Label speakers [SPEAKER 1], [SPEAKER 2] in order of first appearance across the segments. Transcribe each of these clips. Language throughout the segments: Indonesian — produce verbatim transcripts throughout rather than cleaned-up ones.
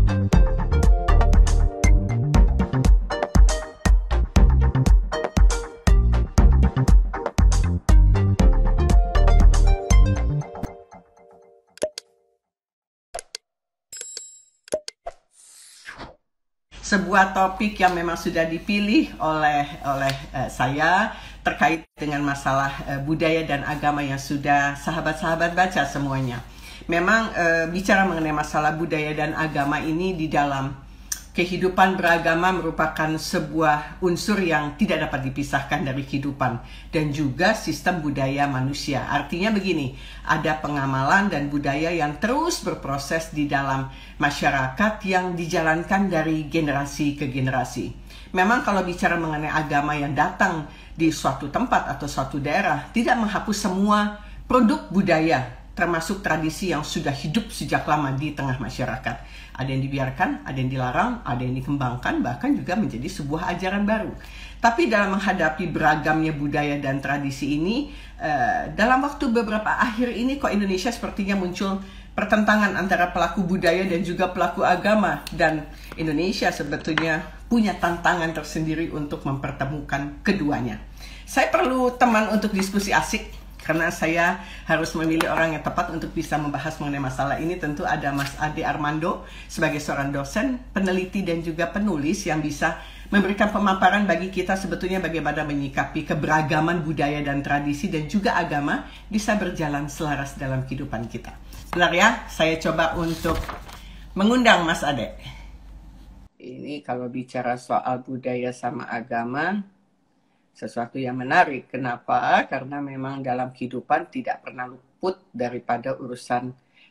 [SPEAKER 1] Sebuah topik yang memang sudah dipilih oleh oleh uh, saya terkait dengan masalah uh, budaya dan agama yang sudah sahabat-sahabat baca semuanya. Memang uh, bicara mengenai masalah budaya dan agama ini di dalam kehidupan beragama merupakan sebuah unsur yang tidak dapat dipisahkan dari kehidupan dan juga sistem budaya manusia. Artinya begini, ada pengamalan dan budaya yang terus berproses di dalam masyarakat yang dijalankan dari generasi ke generasi. Memang kalau bicara mengenai agama yang datang di suatu tempat atau suatu daerah, tidak menghapus semua produk budaya, termasuk tradisi yang sudah hidup sejak lama di tengah masyarakat. Ada yang dibiarkan, ada yang dilarang, ada yang dikembangkan, bahkan juga menjadi sebuah ajaran baru. Tapi dalam menghadapi beragamnya budaya dan tradisi ini, uh, dalam waktu beberapa akhir ini kok Indonesia sepertinya muncul pertentangan antara pelaku budaya dan juga pelaku agama. Dan Indonesia sebetulnya punya tantangan tersendiri untuk mempertemukan keduanya. Saya perlu teman untuk diskusi asik, karena saya harus memilih orang yang tepat untuk bisa membahas mengenai masalah ini. Tentu ada Mas Ade Armando sebagai seorang dosen, peneliti dan juga penulis yang bisa memberikan pemaparan bagi kita sebetulnya bagaimana menyikapi keberagaman budaya dan tradisi dan juga agama bisa berjalan selaras dalam kehidupan kita. Benar ya? Saya coba untuk mengundang Mas Ade. Ini kalau bicara soal budaya sama agama, sesuatu yang menarik. Kenapa? Karena memang dalam kehidupan tidak pernah luput daripada urusan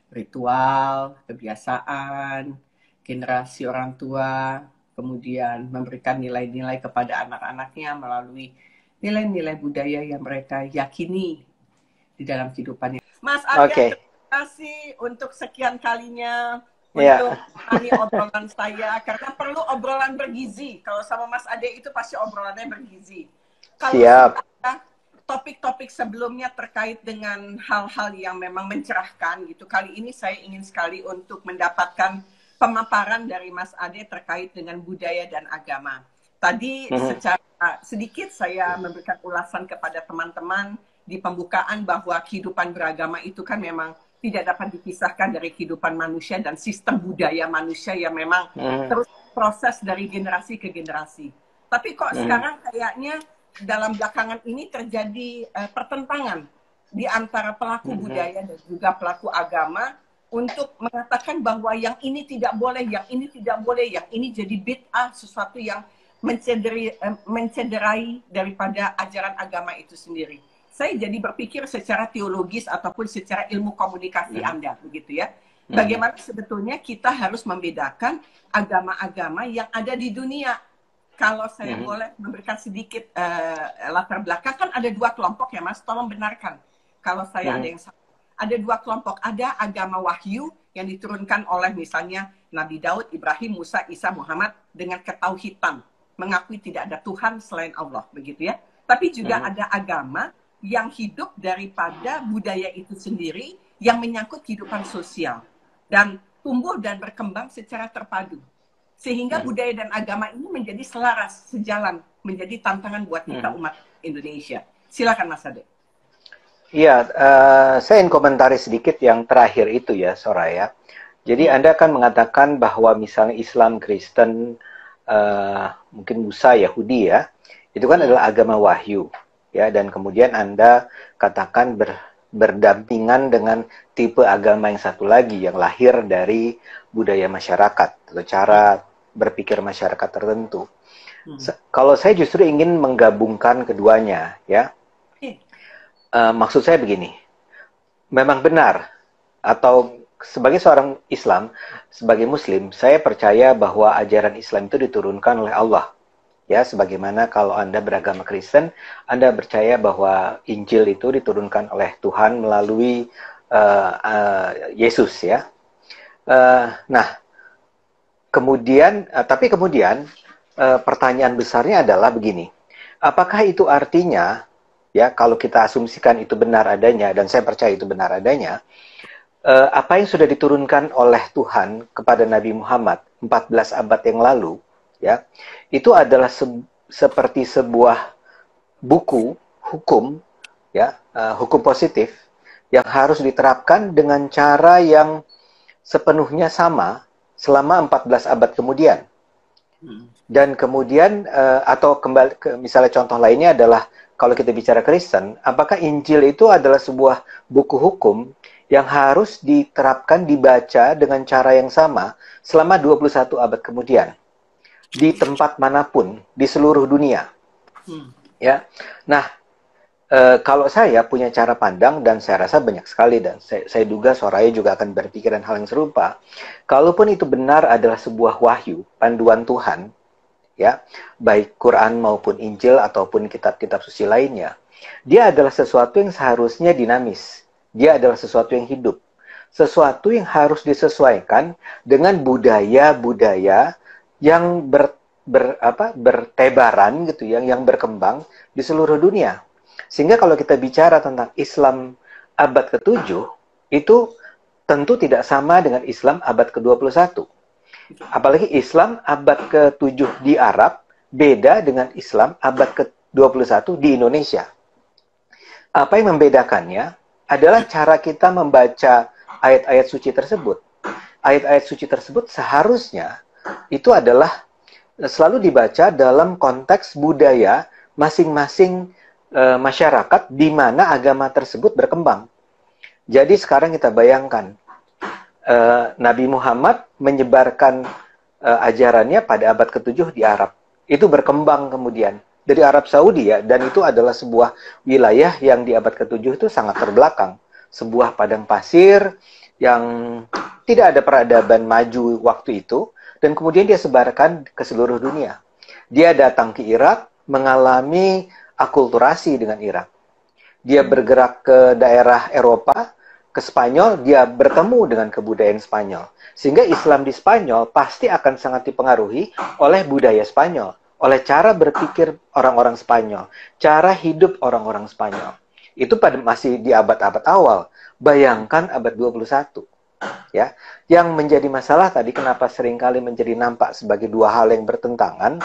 [SPEAKER 1] ritual, kebiasaan, generasi orang tua, kemudian memberikan nilai-nilai kepada anak-anaknya melalui nilai-nilai budaya yang mereka yakini di dalam kehidupannya. Mas Arya, okay. Terima kasih untuk sekian kalinya untuk yeah. Ini obrolan saya, karena perlu obrolan bergizi. Kalau sama Mas Ade itu pasti obrolannya bergizi. Kalau topik-topik sebelumnya terkait dengan hal-hal yang memang mencerahkan gitu, kali ini saya ingin sekali untuk mendapatkan pemaparan dari Mas Ade terkait dengan budaya dan agama. Tadi mm-hmm. secara sedikit saya memberikan ulasan kepada teman-teman di pembukaan bahwa kehidupan beragama itu kan memang tidak dapat dipisahkan dari kehidupan manusia dan sistem budaya manusia yang memang mm-hmm. terus proses dari generasi ke generasi. Tapi kok mm-hmm. sekarang kayaknya dalam belakangan ini terjadi uh, pertentangan di antara pelaku mm-hmm. budaya dan juga pelaku agama untuk mengatakan bahwa yang ini tidak boleh, yang ini tidak boleh, yang ini jadi bid'ah, sesuatu yang mencederai, uh, mencederai daripada ajaran agama itu sendiri. Saya jadi berpikir secara teologis ataupun secara ilmu komunikasi mm-hmm. Anda, begitu ya. Mm-hmm. Bagaimana sebetulnya kita harus membedakan agama-agama yang ada di dunia. Kalau saya mm-hmm. boleh memberikan sedikit uh, latar belakang, kan ada dua kelompok ya Mas, tolong benarkan kalau saya mm-hmm. ada yang salah. Ada dua kelompok, ada agama wahyu yang diturunkan oleh misalnya Nabi Daud, Ibrahim, Musa, Isa, Muhammad dengan ketauhidan, mengakui tidak ada Tuhan selain Allah, begitu ya. Tapi juga mm-hmm. ada agama yang hidup daripada budaya itu sendiri yang menyangkut kehidupan sosial dan tumbuh dan berkembang secara terpadu. Sehingga hmm. budaya dan agama ini menjadi selaras, sejalan, menjadi tantangan buat kita hmm. umat Indonesia. Silakan Mas Ade.
[SPEAKER 2] Iya, uh, saya ingin komentari sedikit yang terakhir itu ya, Soraya. Jadi hmm. Anda kan mengatakan bahwa misalnya Islam, Kristen, uh, mungkin Musa, Yahudi ya, itu kan hmm. adalah agama wahyu. Ya, dan kemudian Anda katakan ber, berdampingan dengan tipe agama yang satu lagi yang lahir dari budaya masyarakat atau cara berpikir masyarakat tertentu. Hmm. Kalau saya justru ingin menggabungkan keduanya, ya. Hmm. Uh, maksud saya begini, memang benar atau sebagai seorang Islam, sebagai Muslim, saya percaya bahwa ajaran Islam itu diturunkan oleh Allah. Ya, sebagaimana kalau Anda beragama Kristen, Anda percaya bahwa Injil itu diturunkan oleh Tuhan melalui uh, uh, Yesus, ya. Uh, nah, kemudian, uh, tapi kemudian uh, pertanyaan besarnya adalah begini: apakah itu artinya, ya, kalau kita asumsikan itu benar adanya, dan saya percaya itu benar adanya, uh, apa yang sudah diturunkan oleh Tuhan kepada Nabi Muhammad empat belas abad yang lalu, ya, itu adalah se seperti sebuah buku hukum, ya, uh, hukum positif yang harus diterapkan dengan cara yang sepenuhnya sama selama empat belas abad kemudian. Dan kemudian, uh, atau kembali ke misalnya contoh lainnya adalah kalau kita bicara Kristen, apakah Injil itu adalah sebuah buku hukum yang harus diterapkan, dibaca dengan cara yang sama selama dua puluh satu abad kemudian di tempat manapun di seluruh dunia. Hmm. Ya. Nah, e, kalau saya punya cara pandang, dan saya rasa banyak sekali, dan saya, saya duga Soraya juga akan berpikiran hal yang serupa. Kalaupun itu benar adalah sebuah wahyu, panduan Tuhan, ya, baik Quran maupun Injil ataupun kitab-kitab suci lainnya, dia adalah sesuatu yang seharusnya dinamis. Dia adalah sesuatu yang hidup. Sesuatu yang harus disesuaikan dengan budaya-budaya yang ber, ber, apa, bertebaran gitu, yang yang berkembang di seluruh dunia. Sehingga kalau kita bicara tentang Islam abad ketujuh, itu tentu tidak sama dengan Islam abad ke dua puluh satu. Apalagi Islam abad ketujuh di Arab beda dengan Islam abad ke dua puluh satu di Indonesia. Apa yang membedakannya adalah cara kita membaca ayat-ayat suci tersebut. Ayat-ayat suci tersebut seharusnya itu adalah selalu dibaca dalam konteks budaya masing-masing e, masyarakat di mana agama tersebut berkembang. Jadi sekarang kita bayangkan, e, Nabi Muhammad menyebarkan e, ajarannya pada abad ketujuh di Arab. Itu berkembang kemudian dari Arab Saudi, ya, dan itu adalah sebuah wilayah yang di abad ketujuh itu sangat terbelakang. Sebuah padang pasir yang tidak ada peradaban maju waktu itu, dan kemudian dia sebarkan ke seluruh dunia. Dia datang ke Irak, mengalami akulturasi dengan Irak. Dia bergerak ke daerah Eropa, ke Spanyol, dia bertemu dengan kebudayaan Spanyol. Sehingga Islam di Spanyol pasti akan sangat dipengaruhi oleh budaya Spanyol, oleh cara berpikir orang-orang Spanyol, cara hidup orang-orang Spanyol. Itu pada masih di abad-abad awal. Bayangkan abad dua puluh satu. Ya, yang menjadi masalah tadi kenapa seringkali menjadi nampak sebagai dua hal yang bertentangan,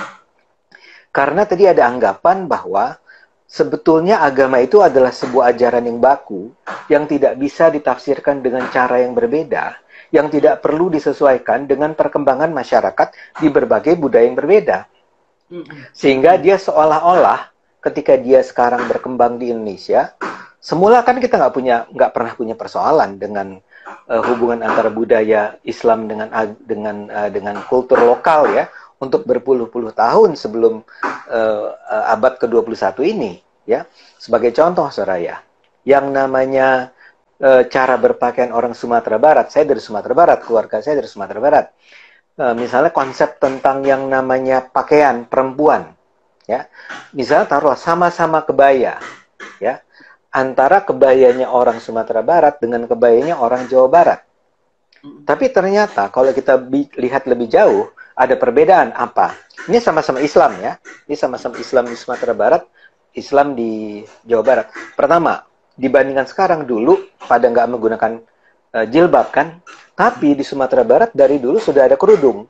[SPEAKER 2] karena tadi ada anggapan bahwa sebetulnya agama itu adalah sebuah ajaran yang baku, yang tidak bisa ditafsirkan dengan cara yang berbeda, yang tidak perlu disesuaikan dengan perkembangan masyarakat di berbagai budaya yang berbeda. Sehingga dia seolah-olah ketika dia sekarang berkembang di Indonesia, semula kan kita nggak punya, nggak pernah punya persoalan dengan uh, hubungan antara budaya Islam dengan dengan uh, dengan kultur lokal, ya, untuk berpuluh-puluh tahun sebelum uh, uh, abad ke dua puluh satu ini, ya. Sebagai contoh, Soraya, yang namanya uh, cara berpakaian orang Sumatera Barat, saya dari Sumatera Barat, keluarga saya dari Sumatera Barat. Misalnya konsep tentang yang namanya pakaian perempuan, ya, misalnya taruhlah sama-sama kebaya, ya, antara kebayanya orang Sumatera Barat dengan kebayanya orang Jawa Barat. Tapi ternyata kalau kita lihat lebih jauh, ada perbedaan apa? Ini sama-sama Islam, ya, ini sama-sama Islam di Sumatera Barat, Islam di Jawa Barat. Pertama, dibandingkan sekarang, dulu pada nggak menggunakan uh, jilbab, kan? Tapi di Sumatera Barat dari dulu sudah ada kerudung,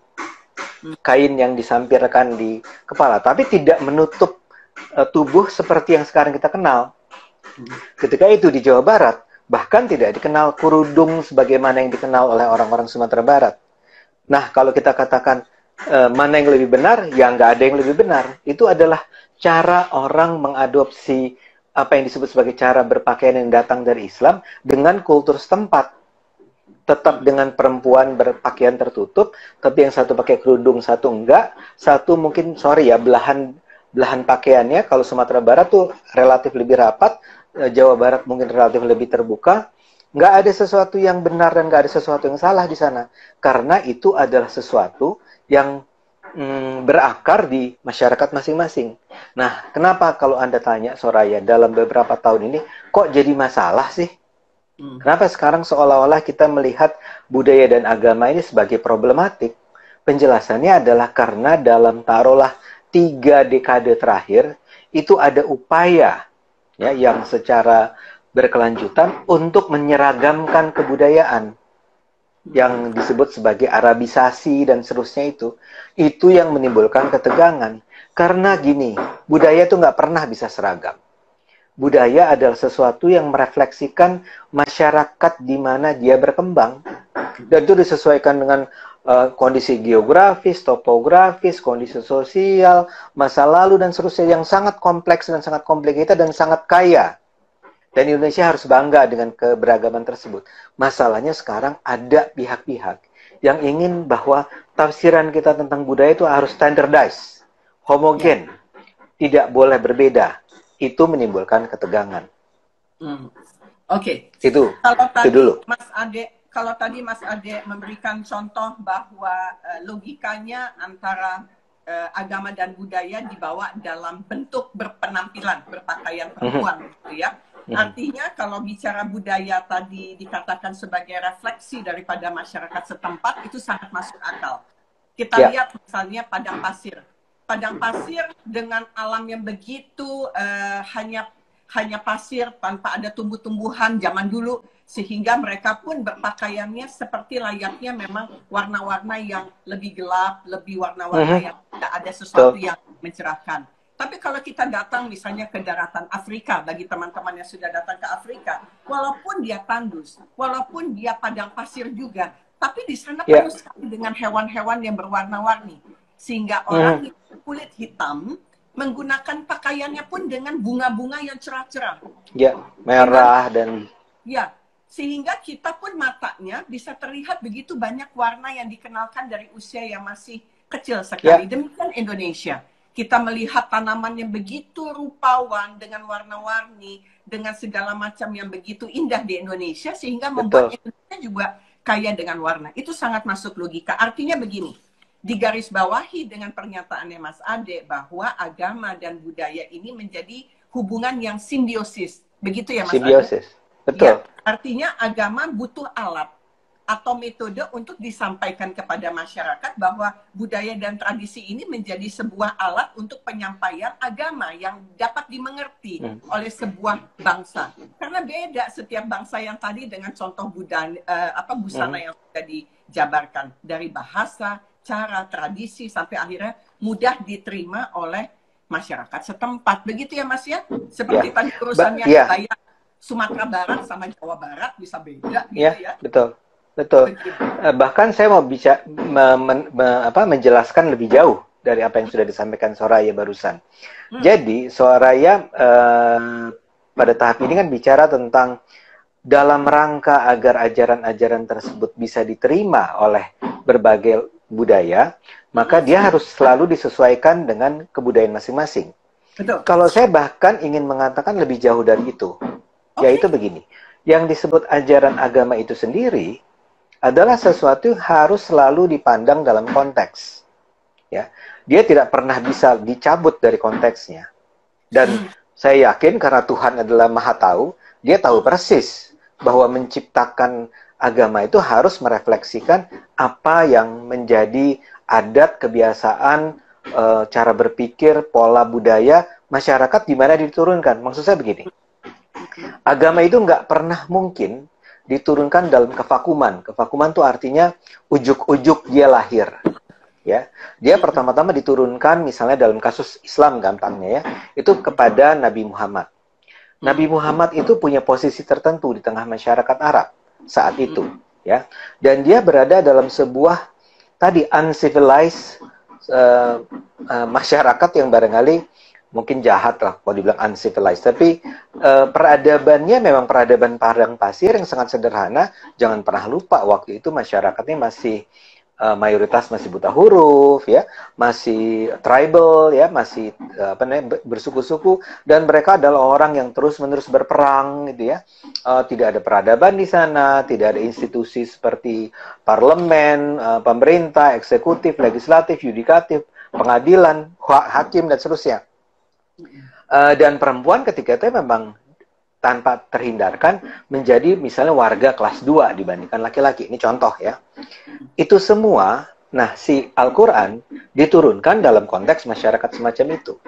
[SPEAKER 2] kain yang disampirkan di kepala, tapi tidak menutup uh, tubuh seperti yang sekarang kita kenal. Ketika itu di Jawa Barat, bahkan tidak dikenal kerudung sebagaimana yang dikenal oleh orang-orang Sumatera Barat. Nah, kalau kita katakan uh, mana yang lebih benar, ya nggak ada yang lebih benar. Itu adalah cara orang mengadopsi apa yang disebut sebagai cara berpakaian yang datang dari Islam dengan kultur setempat. Tetap dengan perempuan berpakaian tertutup, tapi yang satu pakai kerudung, satu enggak. Satu mungkin, sorry ya, belahan belahan pakaiannya, kalau Sumatera Barat tuh relatif lebih rapat, Jawa Barat mungkin relatif lebih terbuka. Nggak ada sesuatu yang benar dan nggak ada sesuatu yang salah di sana. Karena itu adalah sesuatu yang mm, berakar di masyarakat masing-masing. Nah, kenapa kalau Anda tanya, Soraya, dalam beberapa tahun ini, kok jadi masalah sih? Kenapa sekarang seolah-olah kita melihat budaya dan agama ini sebagai problematik? Penjelasannya adalah karena dalam taruhlah tiga dekade terakhir, itu ada upaya, ya, yang secara berkelanjutan untuk menyeragamkan kebudayaan yang disebut sebagai Arabisasi dan seterusnya itu, itu yang menimbulkan ketegangan. Karena gini, budaya itu nggak pernah bisa seragam. Budaya adalah sesuatu yang merefleksikan masyarakat di mana dia berkembang. Dan itu disesuaikan dengan uh, kondisi geografis, topografis, kondisi sosial, masa lalu, dan seterusnya yang sangat kompleks dan sangat complicated dan sangat kaya. Dan Indonesia harus bangga dengan keberagaman tersebut. Masalahnya sekarang ada pihak-pihak yang ingin bahwa tafsiran kita tentang budaya itu harus standardized, homogen, tidak boleh berbeda. Itu menimbulkan ketegangan.
[SPEAKER 1] Hmm. Oke. Okay.
[SPEAKER 2] Itu.
[SPEAKER 1] Kalau tadi
[SPEAKER 2] itu dulu.
[SPEAKER 1] Mas Ade, kalau tadi Mas Ade memberikan contoh bahwa uh, logikanya antara uh, agama dan budaya dibawa dalam bentuk berpenampilan, berpakaian perempuan, mm-hmm. gitu ya. Mm-hmm. Artinya kalau bicara budaya tadi dikatakan sebagai refleksi daripada masyarakat setempat, itu sangat masuk akal. Kita yeah. lihat misalnya padang pasir. Padang pasir dengan alam yang begitu uh, hanya hanya pasir tanpa ada tumbuh-tumbuhan zaman dulu, sehingga mereka pun berpakaiannya seperti layaknya memang warna-warna yang lebih gelap, lebih warna-warna mm-hmm. yang tidak ada sesuatu so. yang mencerahkan. Tapi kalau kita datang misalnya ke daratan Afrika, bagi teman-teman yang sudah datang ke Afrika, walaupun dia tandus, walaupun dia padang pasir juga, tapi di sana yeah. penuh sekali dengan hewan-hewan yang berwarna-warni. Sehingga orang hmm. kulit hitam menggunakan pakaiannya pun dengan bunga-bunga yang cerah-cerah.
[SPEAKER 2] Ya, merah dan...
[SPEAKER 1] Ya, sehingga kita pun matanya bisa terlihat begitu banyak warna yang dikenalkan dari usia yang masih kecil sekali. Ya. Demikian Indonesia. Kita melihat tanaman yang begitu rupawan dengan warna-warni, dengan segala macam yang begitu indah di Indonesia, sehingga membuat Betul. Indonesia juga kaya dengan warna. Itu sangat masuk logika. Artinya begini, digarisbawahi dengan pernyataannya Mas Ade bahwa agama dan budaya ini menjadi hubungan yang simbiosis. Begitu ya Mas
[SPEAKER 2] simbiosis. Ade? Betul.
[SPEAKER 1] Ya, artinya agama butuh alat atau metode untuk disampaikan kepada masyarakat bahwa budaya dan tradisi ini menjadi sebuah alat untuk penyampaian agama yang dapat dimengerti hmm. oleh sebuah bangsa. Karena beda setiap bangsa yang tadi dengan contoh budaya uh, apa busana hmm. yang sudah dijabarkan dari bahasa, cara, tradisi, sampai akhirnya mudah diterima oleh masyarakat setempat. Begitu ya Mas ya? Seperti ya. Tadi urusannya
[SPEAKER 2] ya.
[SPEAKER 1] Kayak Sumatera Barat sama Jawa Barat bisa beda gitu
[SPEAKER 2] ya.
[SPEAKER 1] ya.
[SPEAKER 2] Betul, betul. Begitu. Bahkan saya mau bisa me, me, me, apa, menjelaskan lebih jauh dari apa yang sudah disampaikan Soraya barusan. Hmm. Jadi Soraya eh, pada tahap ini kan bicara tentang dalam rangka agar ajaran-ajaran tersebut bisa diterima oleh berbagai budaya, maka dia harus selalu disesuaikan dengan kebudayaan masing-masing. Betul. Kalau saya bahkan ingin mengatakan lebih jauh dari itu, okay. yaitu begini, yang disebut ajaran agama itu sendiri adalah sesuatu yang harus selalu dipandang dalam konteks. Ya, dia tidak pernah bisa dicabut dari konteksnya. Dan hmm. saya yakin karena Tuhan adalah Maha Tahu, dia tahu persis bahwa menciptakan agama itu harus merefleksikan apa yang menjadi adat, kebiasaan, e, cara berpikir, pola budaya masyarakat di mana diturunkan. Maksud saya begini, agama itu nggak pernah mungkin diturunkan dalam kevakuman. Kevakuman itu artinya ujuk-ujuk dia lahir. Ya, dia pertama-tama diturunkan misalnya dalam kasus Islam gampangnya ya, itu kepada Nabi Muhammad. Nabi Muhammad itu punya posisi tertentu di tengah masyarakat Arab saat itu, ya, dan dia berada dalam sebuah tadi uncivilized uh, uh, masyarakat yang barangkali mungkin jahat lah kalau dibilang uncivilized, tapi uh, peradabannya memang peradaban padang pasir yang sangat sederhana. Jangan pernah lupa waktu itu masyarakatnya masih uh, mayoritas masih buta huruf, ya, masih tribal, ya, masih uh, apa namanya, bersuku-suku, dan mereka adalah orang yang terus-menerus berperang, gitu ya. Uh, tidak ada peradaban di sana, tidak ada institusi seperti parlemen, uh, pemerintah, eksekutif, legislatif, yudikatif, pengadilan, hakim, dan seterusnya. Uh, dan perempuan ketika itu memang tanpa terhindarkan menjadi misalnya warga kelas dua dibandingkan laki-laki. Ini contoh ya. Itu semua, nah si Al-Quran diturunkan dalam konteks masyarakat semacam itu.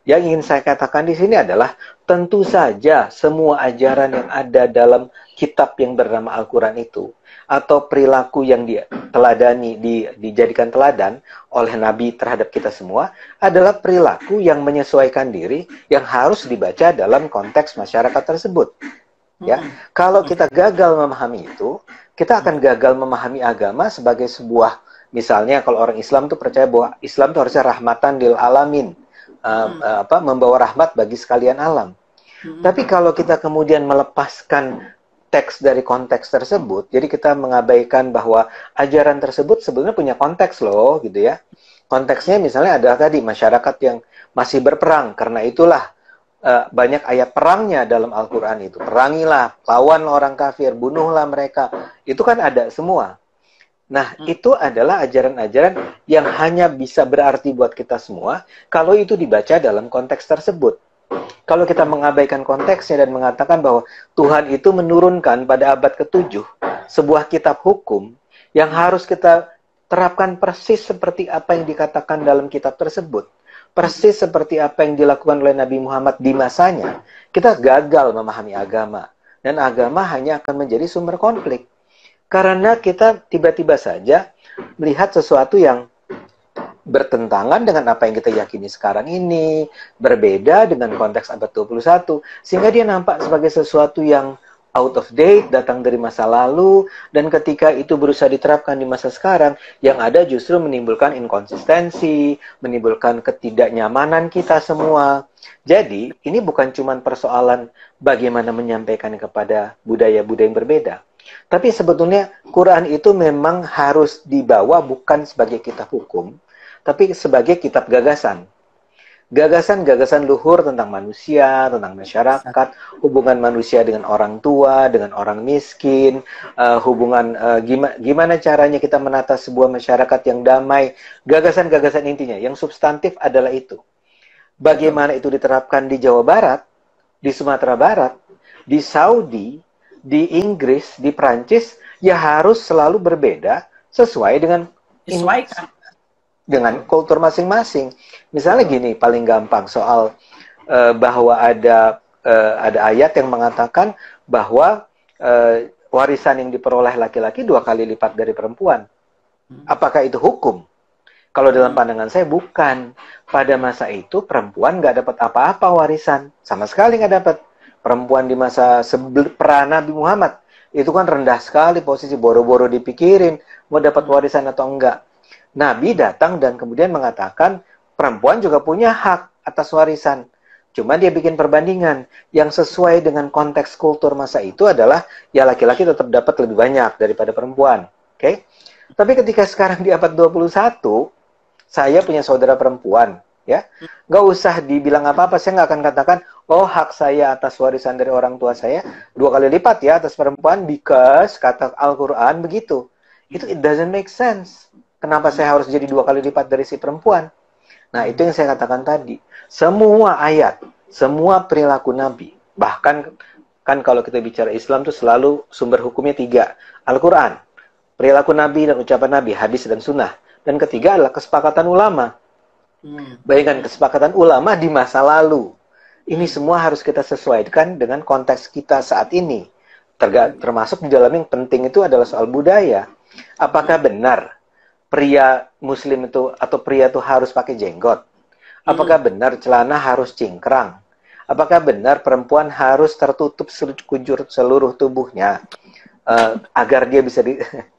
[SPEAKER 2] Yang ingin saya katakan di sini adalah tentu saja semua ajaran yang ada dalam kitab yang bernama Al-Quran itu atau perilaku yang diteladani, di, dijadikan teladan oleh Nabi terhadap kita semua adalah perilaku yang menyesuaikan diri yang harus dibaca dalam konteks masyarakat tersebut. Ya, kalau kita gagal memahami itu, kita akan gagal memahami agama sebagai sebuah, misalnya kalau orang Islam tuh percaya bahwa Islam itu harusnya rahmatan lil alamin. Uh, uh, apa membawa rahmat bagi sekalian alam. Hmm. Tapi kalau kita kemudian melepaskan teks dari konteks tersebut, jadi kita mengabaikan bahwa ajaran tersebut sebenarnya punya konteks loh, gitu ya. Konteksnya misalnya adalah tadi masyarakat yang masih berperang, karena itulah uh, banyak ayat perangnya dalam Al-Quran itu. Perangilah, lawan orang kafir, bunuhlah mereka. Itu kan ada semua. Nah, itu adalah ajaran-ajaran yang hanya bisa berarti buat kita semua kalau itu dibaca dalam konteks tersebut. Kalau kita mengabaikan konteksnya dan mengatakan bahwa Tuhan itu menurunkan pada abad ketujuh sebuah kitab hukum yang harus kita terapkan persis seperti apa yang dikatakan dalam kitab tersebut, persis seperti apa yang dilakukan oleh Nabi Muhammad di masanya, kita gagal memahami agama. Dan agama hanya akan menjadi sumber konflik. Karena kita tiba-tiba saja melihat sesuatu yang bertentangan dengan apa yang kita yakini sekarang ini, berbeda dengan konteks abad dua puluh satu, sehingga dia nampak sebagai sesuatu yang out of date, datang dari masa lalu, dan ketika itu berusaha diterapkan di masa sekarang, yang ada justru menimbulkan inkonsistensi, menimbulkan ketidaknyamanan kita semua. Jadi, ini bukan cuma persoalan bagaimana menyampaikan kepada budaya-budaya yang berbeda. Tapi sebetulnya Quran itu memang harus dibawa bukan sebagai kitab hukum, tapi sebagai kitab gagasan. Gagasan-gagasan luhur tentang manusia, tentang masyarakat, hubungan manusia dengan orang tua, dengan orang miskin, uh, hubungan uh, gimana, gimana caranya kita menata sebuah masyarakat yang damai. Gagasan-gagasan intinya, yang substantif adalah itu. Bagaimana itu diterapkan di Jawa Barat, di Sumatera Barat, di Saudi, di Inggris, di Prancis, ya harus selalu berbeda sesuai dengan
[SPEAKER 1] Sesuaikan.
[SPEAKER 2] dengan kultur masing-masing. Misalnya gini, paling gampang soal uh, bahwa ada uh, ada ayat yang mengatakan bahwa uh, warisan yang diperoleh laki-laki dua kali lipat dari perempuan. Apakah itu hukum? Kalau dalam pandangan saya bukan. Pada masa itu perempuan nggak dapat apa-apa warisan, sama sekali nggak dapat. Perempuan di masa sebelum peran Nabi Muhammad itu kan rendah sekali posisi, boro-boro dipikirin mau dapat warisan atau enggak. Nabi datang dan kemudian mengatakan perempuan juga punya hak atas warisan. Cuma dia bikin perbandingan yang sesuai dengan konteks kultur masa itu adalah ya laki-laki tetap dapat lebih banyak daripada perempuan. Oke? Okay? Tapi ketika sekarang di abad dua puluh satu, saya punya saudara perempuan, ya, nggak usah dibilang apa-apa, saya nggak akan katakan, oh hak saya atas warisan dari orang tua saya dua kali lipat ya atas perempuan, because kata Al-Quran begitu. Itu it doesn't make sense. Kenapa saya harus jadi dua kali lipat dari si perempuan? Nah, itu yang saya katakan tadi. Semua ayat, semua perilaku Nabi, bahkan kan kalau kita bicara Islam tuh selalu sumber hukumnya tiga. Al-Quran, perilaku Nabi dan ucapan Nabi, hadis dan sunnah. Dan ketiga adalah kesepakatan ulama. Hmm. Bayangkan kesepakatan ulama di masa lalu. Ini semua harus kita sesuaikan dengan konteks kita saat ini. Terga termasuk di dalam yang penting itu adalah soal budaya. Apakah benar pria muslim itu atau pria itu harus pakai jenggot? Apakah hmm. benar celana harus cingkrang? Apakah benar perempuan harus tertutup sekujur seluruh tubuhnya uh, agar dia bisa di...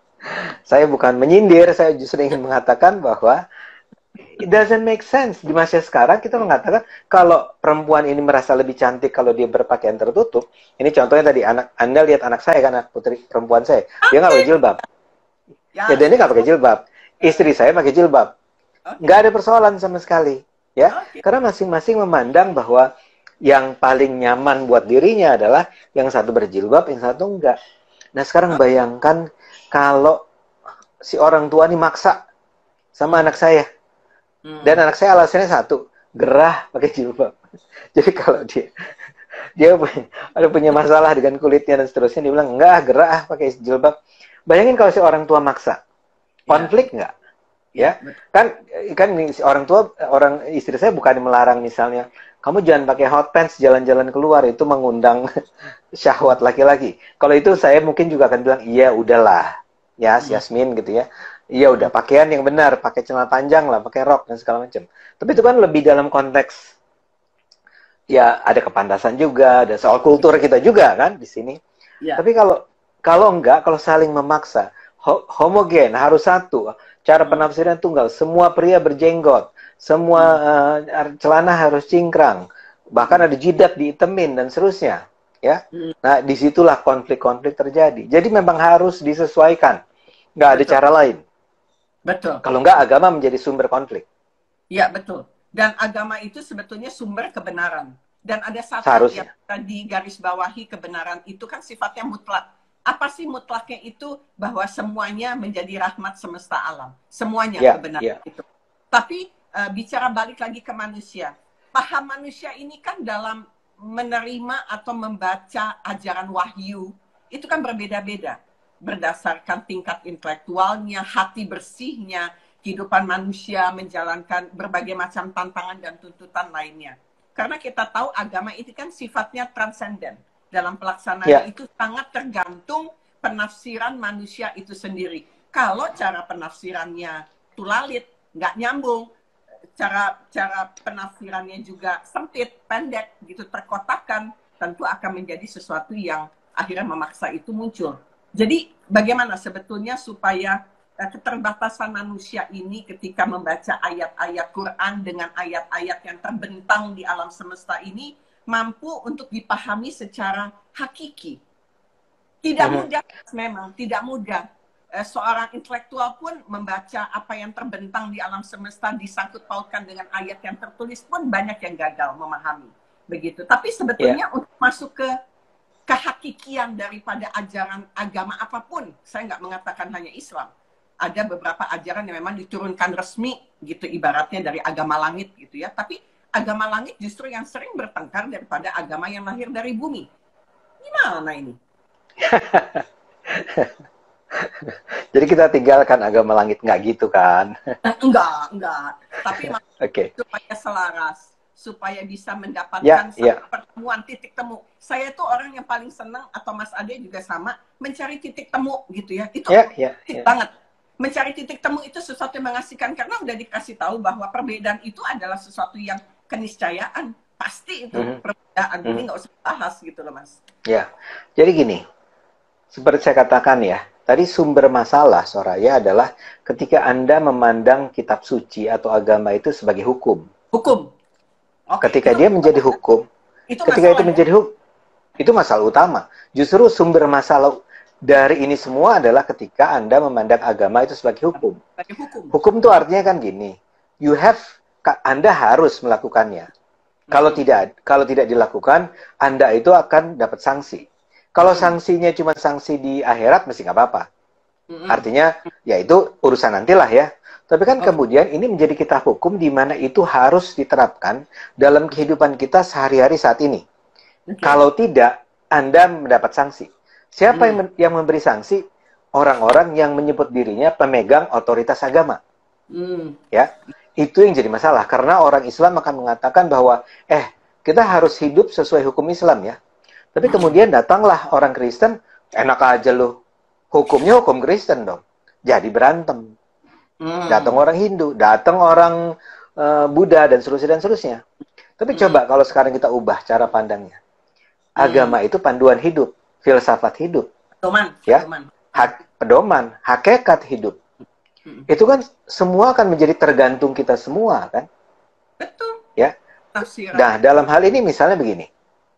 [SPEAKER 2] Saya bukan menyindir, saya justru ingin mengatakan bahwa it doesn't make sense. Di masa sekarang kita mengatakan kalau perempuan ini merasa lebih cantik kalau dia berpakaian tertutup. Ini contohnya tadi, anak Anda lihat anak saya kan, anak putri perempuan saya, dia nggak pakai jilbab. Ya, ya dia ini nggak pakai jilbab. Istri saya pakai jilbab. Nggak ada persoalan sama sekali, ya. Karena masing-masing memandang bahwa yang paling nyaman buat dirinya adalah yang satu berjilbab, yang satu enggak. Nah sekarang bayangkan kalau si orang tua ini maksa sama anak saya. Hmm. Dan anak saya alasannya satu, gerah pakai jilbab. Jadi kalau dia dia punya, ada punya masalah dengan kulitnya dan seterusnya, dia bilang enggak, gerah pakai jilbab. Bayangin kalau si orang tua maksa, konflik nggak? Ya, kan kan orang tua, orang istri saya bukan melarang misalnya, kamu jangan pakai hot pants jalan-jalan keluar, itu mengundang syahwat laki-laki. Kalau itu saya mungkin juga akan bilang, iya udahlah, ya Yasmin gitu ya. Iya udah, pakaian yang benar, pakai celana panjang lah, pakai rok dan segala macam. Tapi itu kan lebih dalam konteks, ya ada kepantasan juga, ada soal kultur kita juga kan di sini. Ya. Tapi kalau kalau enggak, kalau saling memaksa, ho homogen harus satu. Cara penafsiran tunggal, semua pria berjenggot, semua uh, celana harus cingkrang, bahkan ada jidat diitemin dan seterusnya, ya. Nah, disitulah konflik-konflik terjadi. Jadi memang harus disesuaikan, nggak ada betul. Cara lain. Betul. Kalau nggak, agama menjadi sumber konflik.
[SPEAKER 1] Iya, betul. Dan agama itu sebetulnya sumber kebenaran. Dan ada satu
[SPEAKER 2] Seharusnya.
[SPEAKER 1] yang tadi garis bawahi, kebenaran itu kan sifatnya mutlak. Apa sih mutlaknya itu? Bahwa semuanya menjadi rahmat semesta alam. Semuanya yeah, kebenaran yeah. itu. Tapi uh, bicara balik lagi ke manusia. Paham manusia ini kan dalam menerima atau membaca ajaran wahyu, itu kan berbeda-beda. Berdasarkan tingkat intelektualnya, hati bersihnya, kehidupan manusia menjalankan berbagai macam tantangan dan tuntutan lainnya. Karena kita tahu agama itu kan sifatnya transenden. Dalam pelaksanaan yeah. itu sangat tergantung penafsiran manusia itu sendiri. Kalau cara penafsirannya tulalit, nggak nyambung, cara cara penafsirannya juga sempit, pendek, gitu terkotakkan, tentu akan menjadi sesuatu yang akhirnya memaksa itu muncul. Jadi bagaimana sebetulnya supaya uh, keterbatasan manusia ini ketika membaca ayat-ayat Quran dengan ayat-ayat yang terbentang di alam semesta ini mampu untuk dipahami secara hakiki. Tidak mudah, memang tidak mudah. Seorang intelektual pun membaca apa yang terbentang di alam semesta disangkut pautkan dengan ayat yang tertulis pun banyak yang gagal memahami. Begitu. Tapi sebetulnya yeah. untuk masuk ke kehakikian daripada ajaran agama apapun, saya nggak mengatakan hanya Islam. Ada beberapa ajaran yang memang diturunkan resmi, gitu ibaratnya dari agama langit, gitu ya. Tapi agama langit justru yang sering bertengkar daripada agama yang lahir dari bumi. Gimana ini?
[SPEAKER 2] Jadi kita tinggalkan agama langit, nggak gitu kan?
[SPEAKER 1] Enggak, enggak. Tapi
[SPEAKER 2] okay.
[SPEAKER 1] supaya selaras, supaya bisa mendapatkan
[SPEAKER 2] yeah,
[SPEAKER 1] satu
[SPEAKER 2] yeah.
[SPEAKER 1] pertemuan titik temu. Saya tuh orang yang paling senang, atau Mas Ade juga sama, mencari titik temu gitu ya. Itu
[SPEAKER 2] yeah, yeah,
[SPEAKER 1] titik
[SPEAKER 2] yeah.
[SPEAKER 1] banget. Mencari titik temu itu sesuatu yang mengasihkan karena udah dikasih tahu bahwa perbedaan itu adalah sesuatu yang keniscayaan, pasti itu mm-hmm. perbedaan mm-hmm. ini nggak usah bahas gitu loh Mas.
[SPEAKER 2] Ya, jadi gini, seperti saya katakan ya, tadi sumber masalah Soraya adalah ketika Anda memandang kitab suci atau agama itu sebagai hukum.
[SPEAKER 1] Hukum. Oke,
[SPEAKER 2] ketika
[SPEAKER 1] itu,
[SPEAKER 2] dia menjadi hukum,
[SPEAKER 1] itu
[SPEAKER 2] ketika itu menjadi hukum, itu masalah utama. Justru sumber masalah dari ini semua adalah ketika Anda memandang agama itu sebagai hukum.
[SPEAKER 1] Sebagai hukum.
[SPEAKER 2] Hukum itu artinya kan gini, you have Anda harus melakukannya. Hmm. Kalau tidak, kalau tidak dilakukan, Anda itu akan dapat sanksi. Kalau hmm. sanksinya cuma sanksi di akhirat, mesti nggak apa-apa. Hmm. Artinya, ya itu urusan nantilah ya. Tapi kan oh. kemudian ini menjadi kitab hukum di mana itu harus diterapkan dalam kehidupan kita sehari-hari saat ini. Okay. Kalau tidak, Anda mendapat sanksi. Siapa hmm. yang, yang memberi sanksi? Orang-orang yang menyebut dirinya pemegang otoritas agama. Hmm. Ya. Itu yang jadi masalah, karena orang Islam akan mengatakan bahwa, eh, kita harus hidup sesuai hukum Islam ya. Tapi kemudian datanglah orang Kristen, enak aja loh, hukumnya hukum Kristen dong. Jadi berantem. Datang orang Hindu, datang orang uh, Buddha, dan seterusnya, dan seterusnya. Tapi coba kalau sekarang kita ubah cara pandangnya. Agama itu panduan hidup, filsafat hidup.
[SPEAKER 1] Pedoman.
[SPEAKER 2] Ya? Ha pedoman, hakikat hidup. Itu kan semua akan menjadi tergantung kita semua kan?
[SPEAKER 1] Betul.
[SPEAKER 2] Ya. Nah, dalam hal ini misalnya begini.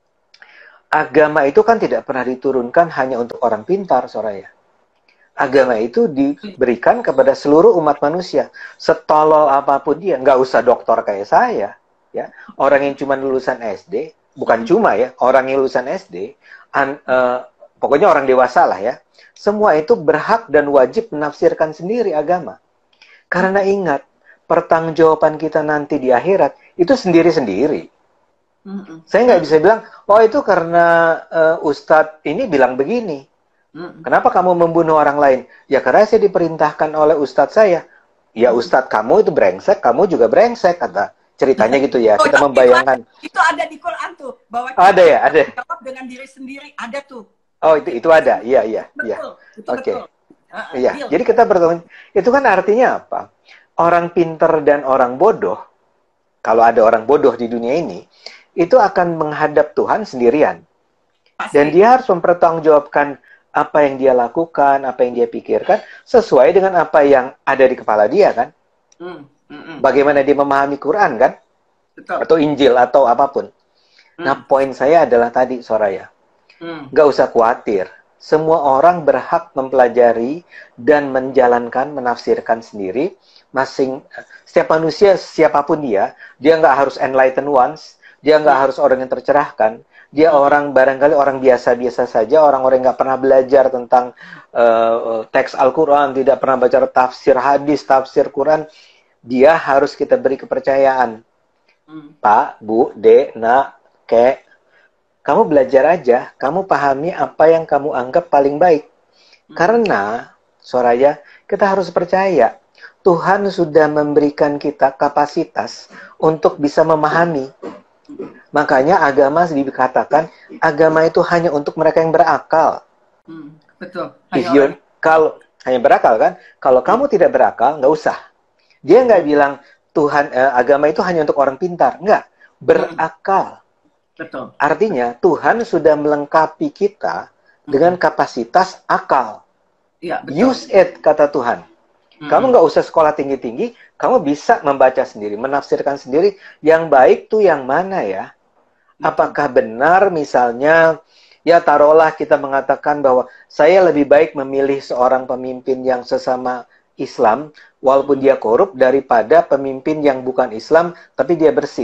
[SPEAKER 2] Agama itu kan tidak pernah diturunkan hanya untuk orang pintar, Soraya. Agama itu diberikan kepada seluruh umat manusia. Setolol apapun dia, nggak usah doktor kayak saya, ya. Orang yang cuma lulusan S D, bukan cuma ya, orang yang lulusan S D, an, uh, pokoknya orang dewasa lah ya. Semua itu berhak dan wajib menafsirkan sendiri agama. Karena ingat, pertanggungjawaban kita nanti di akhirat itu sendiri-sendiri. Mm-mm. Saya nggak bisa bilang, oh itu karena uh, Ustadz ini bilang begini. Mm-mm. Kenapa kamu membunuh orang lain? Ya karena saya diperintahkan oleh Ustadz saya. ya Ustadz kamu itu brengsek, kamu juga brengsek, kata ceritanya gitu ya.
[SPEAKER 1] Oh,
[SPEAKER 2] Kita
[SPEAKER 1] itu
[SPEAKER 2] membayangkan.
[SPEAKER 1] ada, itu ada di Quran tuh, bahwa kita
[SPEAKER 2] Ada ya, ada.
[SPEAKER 1] jawab dengan diri sendiri, ada tuh.
[SPEAKER 2] Oh itu itu ada, iya iya iya.
[SPEAKER 1] Betul, itu
[SPEAKER 2] Oke,
[SPEAKER 1] betul. Uh, uh,
[SPEAKER 2] iya.
[SPEAKER 1] deal.
[SPEAKER 2] Jadi kita bertemu. Itu kan artinya apa? Orang pinter dan orang bodoh, kalau ada orang bodoh di dunia ini, itu akan menghadap Tuhan sendirian.
[SPEAKER 1] Pasti.
[SPEAKER 2] Dan dia harus mempertanggungjawabkan apa yang dia lakukan, apa yang dia pikirkan, sesuai dengan apa yang ada di kepala dia, kan?
[SPEAKER 1] Hmm, hmm, hmm.
[SPEAKER 2] Bagaimana dia memahami Quran, kan?
[SPEAKER 1] Betul.
[SPEAKER 2] Atau Injil, atau apapun.
[SPEAKER 1] Hmm.
[SPEAKER 2] Nah, poin saya adalah tadi, Soraya.
[SPEAKER 1] Hmm.
[SPEAKER 2] Nggak usah khawatir. Semua orang berhak mempelajari dan menjalankan, menafsirkan sendiri. Masing, setiap manusia, siapapun dia, dia nggak harus enlightened ones, dia nggak harus orang yang tercerahkan. Dia orang barangkali orang biasa-biasa saja, orang-orang yang nggak pernah belajar tentang uh, teks Al-Quran, tidak pernah baca tafsir hadis, tafsir Quran. Dia harus kita beri kepercayaan. Hmm. Pak, Bu, Dek, Nak, Kek, kamu belajar aja, kamu pahami apa yang kamu anggap paling baik. Hmm. Karena, Soraya, kita harus percaya, Tuhan sudah memberikan kita kapasitas untuk bisa memahami. Makanya agama dikatakan agama itu hanya untuk mereka yang berakal.
[SPEAKER 1] Hmm, betul.
[SPEAKER 2] If you, kalau hanya berakal kan, kalau kamu tidak berakal nggak usah. Dia nggak bilang Tuhan eh, agama itu hanya untuk orang pintar, nggak, berakal.
[SPEAKER 1] Betul.
[SPEAKER 2] Artinya Tuhan sudah melengkapi kita dengan kapasitas akal.
[SPEAKER 1] Ya, betul.
[SPEAKER 2] Use it, kata Tuhan. Kamu nggak usah sekolah tinggi-tinggi, kamu bisa membaca sendiri, menafsirkan sendiri. Yang baik tuh yang mana ya? Apakah benar misalnya, ya taruhlah kita mengatakan bahwa saya lebih baik memilih seorang pemimpin yang sesama Islam, walaupun dia korup, daripada pemimpin yang bukan Islam, tapi dia bersih.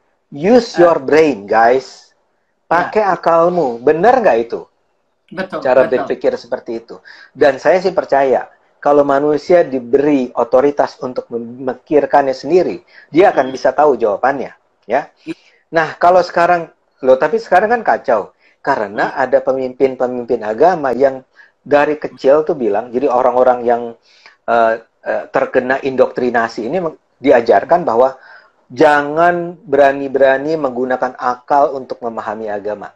[SPEAKER 2] Use your brain, guys. Pakai akalmu. Benar nggak itu?
[SPEAKER 1] Betul.
[SPEAKER 2] Cara
[SPEAKER 1] betul.
[SPEAKER 2] berpikir seperti itu. Dan saya sih percaya, kalau manusia diberi otoritas untuk memikirkannya sendiri, dia akan bisa tahu jawabannya, ya. Nah, kalau sekarang, loh, tapi sekarang kan kacau. Karena ada pemimpin-pemimpin agama yang dari kecil tuh bilang, jadi orang-orang yang uh, uh, terkena indoktrinasi ini diajarkan bahwa jangan berani-berani menggunakan akal untuk memahami agama.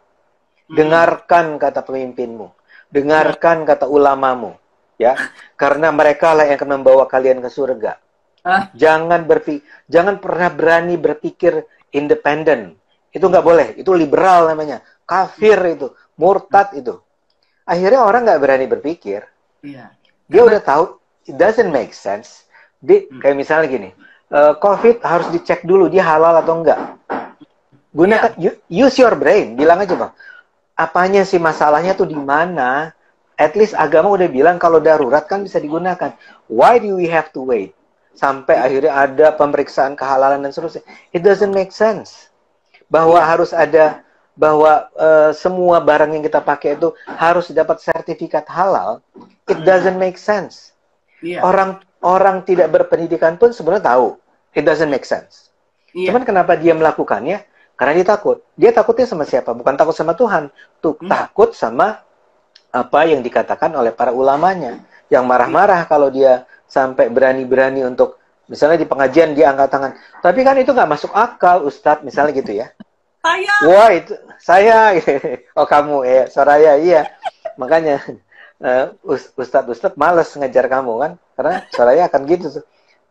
[SPEAKER 2] Dengarkan kata pemimpinmu, dengarkan kata ulamamu. Ya, karena mereka lah yang akan membawa kalian ke surga. Ah. Jangan berpikir, jangan pernah berani berpikir independen. Itu nggak boleh. Itu liberal namanya. Kafir itu, murtad itu. Akhirnya orang nggak berani berpikir. Iya. Dia udah tahu, it doesn't make sense. Di, kayak misalnya gini, uh, COVID harus dicek dulu dia halal atau enggak. Gunakan, yeah. Use your brain. Bilang aja bang, apanya sih masalahnya tuh di mana? At least agama udah bilang kalau darurat kan bisa digunakan. Why do we have to wait? Sampai akhirnya ada pemeriksaan kehalalan dan seterusnya. It doesn't make sense. Bahwa yeah. harus ada, bahwa uh, semua barang yang kita pakai itu harus dapat sertifikat halal. It doesn't make sense. Yeah. Orang orang tidak berpendidikan pun sebenarnya tahu. It doesn't make sense. Yeah. Cuman kenapa dia melakukannya? Karena dia takut. Dia takutnya sama siapa? Bukan takut sama Tuhan. Tuh, hmm. takut sama apa yang dikatakan oleh para ulamanya, yang marah-marah kalau dia sampai berani-berani untuk, misalnya di pengajian dia angkat tangan, tapi kan itu nggak masuk akal, Ustadz, misalnya gitu ya. Saya. Wah itu saya, oh kamu ya, Soraya, iya, makanya uh, Ustadz Ustadz males ngejar kamu kan, karena Soraya akan gitu tuh,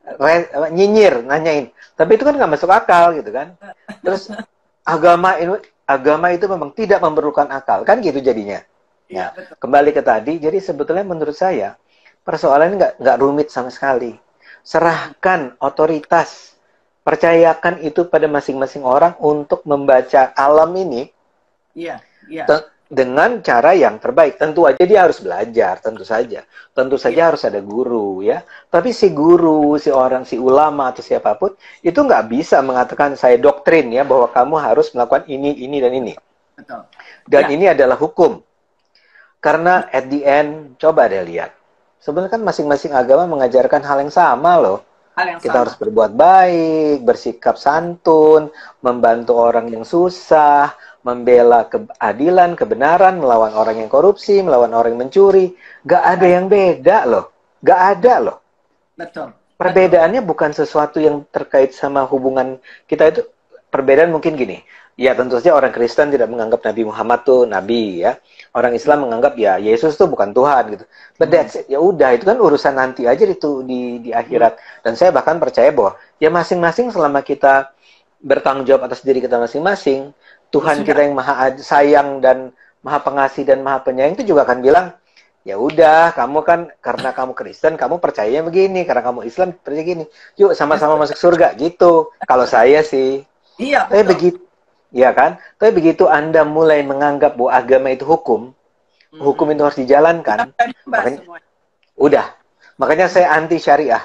[SPEAKER 2] nyinyir, nanyain, tapi itu kan nggak masuk akal gitu kan. Terus agama ini, agama itu memang tidak memerlukan akal, kan gitu jadinya. Ya, kembali ke tadi, jadi sebetulnya menurut saya persoalan ini nggak nggak rumit sama sekali. Serahkan otoritas, percayakan itu pada masing-masing orang untuk membaca alam ini, ya, ya. dengan cara yang terbaik. Tentu aja dia harus belajar, tentu saja, tentu saja ya. Harus ada guru, ya. Tapi si guru, si orang, si ulama atau siapapun itu nggak bisa mengatakan saya doktrin ya bahwa kamu harus melakukan ini, ini dan ini. Betul. Dan ya. Ini adalah hukum. Karena at the end, coba deh lihat. Sebenarnya kan masing-masing agama mengajarkan hal yang sama loh. Hal yang Kita sama. Harus berbuat baik, bersikap santun, membantu orang yang susah, membela keadilan, kebenaran, melawan orang yang korupsi, melawan orang yang mencuri. Gak ada yang beda loh. Gak ada loh. Betul. perbedaannya bukan sesuatu yang terkait sama hubungan kita itu. Perbedaan mungkin gini, ya tentu saja orang Kristen tidak menganggap Nabi Muhammad tuh nabi ya. Orang Islam menganggap ya Yesus tuh bukan Tuhan gitu. But that's it. Ya udah, itu kan urusan nanti aja itu di di akhirat. Dan saya bahkan percaya bahwa ya masing-masing selama kita bertanggung jawab atas diri kita masing-masing, Tuhan kita yang maha sayang dan maha pengasih dan maha penyayang itu juga akan bilang, ya udah, kamu kan karena kamu Kristen, kamu percayanya begini, karena kamu Islam percaya gini. Yuk sama-sama masuk surga gitu. Kalau saya sih.
[SPEAKER 1] Iya,
[SPEAKER 2] Tapi begitu, ya kan? Tapi begitu Anda mulai menganggap bahwa agama itu hukum, hmm. hukum itu harus dijalankan, makanya, udah. Makanya saya anti syariah.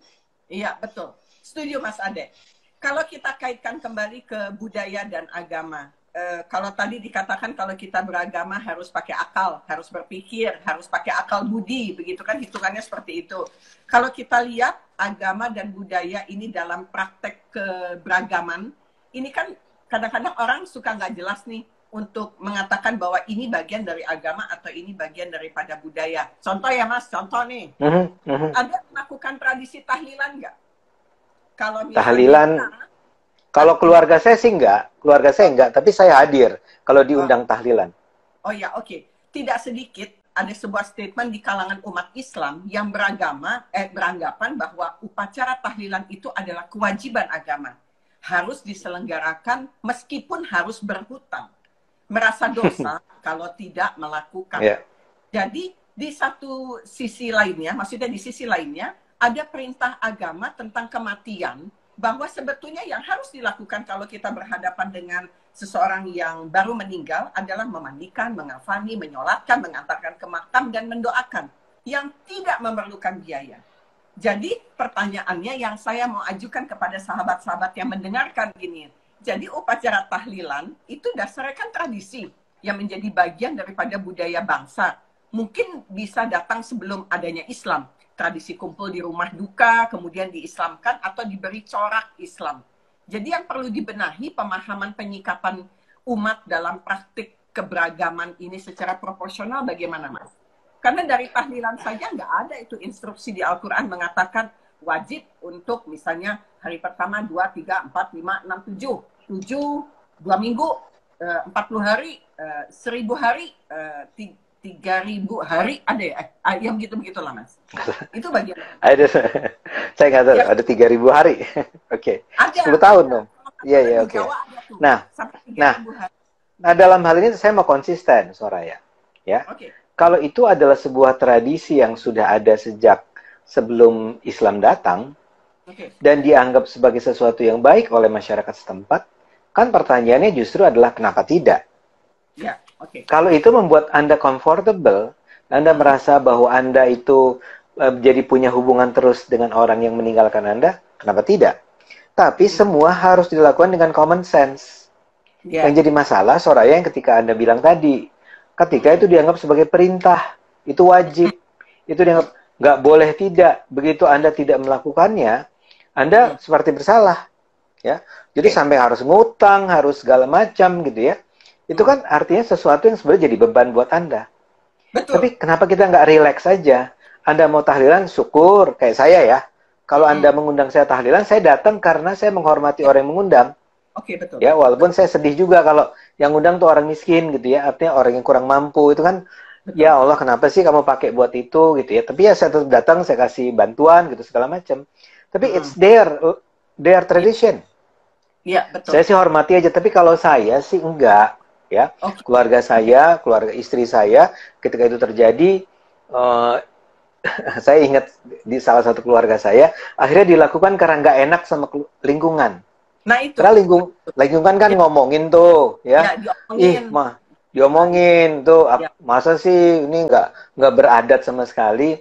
[SPEAKER 1] Iya, betul. Setuju, Mas Ade. Kalau kita kaitkan kembali ke budaya dan agama, eh, kalau tadi dikatakan kalau kita beragama harus pakai akal, harus berpikir, harus pakai akal budi, begitu kan hitungannya seperti itu. Kalau kita lihat agama dan budaya ini dalam praktek keberagaman, ini kan kadang-kadang orang suka nggak jelas nih untuk mengatakan bahwa ini bagian dari agama atau ini bagian daripada budaya. Contoh ya Mas, contoh nih. Uh-huh, uh-huh. Ada melakukan tradisi tahlilan nggak? Kalau
[SPEAKER 2] tahlilan, kita, kalau keluarga saya sih nggak. Keluarga saya nggak, tapi saya hadir kalau diundang oh. tahlilan.
[SPEAKER 1] Oh ya, oke. Okay. Tidak sedikit ada sebuah statement di kalangan umat Islam yang beragama, eh, beranggapan bahwa upacara tahlilan itu adalah kewajiban agama. Harus diselenggarakan meskipun harus berhutang. Merasa dosa kalau tidak melakukan. Yeah. Jadi di satu sisi lainnya, maksudnya di sisi lainnya, ada perintah agama tentang kematian, bahwa sebetulnya yang harus dilakukan kalau kita berhadapan dengan seseorang yang baru meninggal adalah memandikan, mengafani, menyolatkan, mengantarkan ke makam, dan mendoakan. Yang tidak memerlukan biaya. Jadi pertanyaannya yang saya mau ajukan kepada sahabat-sahabat yang mendengarkan gini. Jadi upacara tahlilan itu dasarnya kan tradisi yang menjadi bagian daripada budaya bangsa. Mungkin bisa datang sebelum adanya Islam. Tradisi kumpul di rumah duka, kemudian diislamkan atau diberi corak Islam. Jadi yang perlu dibenahi pemahaman penyikapan umat dalam praktik keberagaman ini secara proporsional bagaimana, Mas? Karena dari tahlilan saja nggak ada itu instruksi di Al-Quran mengatakan wajib untuk misalnya hari pertama, dua, tiga, empat, lima, enam, tujuh. Tujuh, dua minggu, empat puluh hari, seribu hari, tiga ribu hari, ada ya? Eh, yang begitu-begitulah, Mas. Itu bagian.
[SPEAKER 2] Ada, saya nggak tahu, ya. Ada tiga ribu hari. Oke. Okay. sepuluh tahun dong. Iya, iya, oke. Nah, nah, nah, dalam hal ini saya mau konsisten, Soraya. Ya. Oke. Okay. Kalau itu adalah sebuah tradisi yang sudah ada sejak sebelum Islam datang, okay. dan dianggap sebagai sesuatu yang baik oleh masyarakat setempat, kan pertanyaannya justru adalah kenapa tidak?
[SPEAKER 1] Yeah, okay.
[SPEAKER 2] Kalau itu membuat Anda comfortable, Anda merasa bahwa Anda itu uh, jadi punya hubungan terus dengan orang yang meninggalkan Anda, kenapa tidak? Tapi semua harus dilakukan dengan common sense. Yeah. Yang jadi masalah, Soraya, yang ketika Anda bilang tadi, ketika itu dianggap sebagai perintah, itu wajib, itu dianggap nggak boleh tidak. Begitu Anda tidak melakukannya, Anda seperti bersalah, ya. Jadi okay. sampai harus ngutang, harus segala macam gitu ya. Itu kan artinya sesuatu yang sebenarnya jadi beban buat Anda.
[SPEAKER 1] Betul.
[SPEAKER 2] Tapi kenapa kita nggak relax saja? Anda mau tahlilan, syukur, kayak saya ya. Kalau hmm. Anda mengundang saya tahlilan, saya datang karena saya menghormati orang yang mengundang.
[SPEAKER 1] Oke, okay, betul.
[SPEAKER 2] Ya, walaupun saya sedih juga kalau yang undang tuh orang miskin gitu ya, artinya orang yang kurang mampu itu kan, betul. Ya Allah kenapa sih kamu pakai buat itu gitu ya. Tapi ya saya tetap datang, saya kasih bantuan gitu segala macam. Tapi hmm. it's their their tradition.
[SPEAKER 1] Iya, betul.
[SPEAKER 2] Saya sih hormati aja, tapi kalau saya sih enggak ya. Okay. Keluarga saya, keluarga istri saya ketika itu terjadi, uh, saya ingat di salah satu keluarga saya akhirnya dilakukan karena nggak enak sama lingkungan.
[SPEAKER 1] Nah itu.
[SPEAKER 2] Karena lingkung, lingkungan kan ya. ngomongin tuh, ya, ya ih mah diomongin tuh, ya. Masa sih ini nggak nggak beradat sama sekali.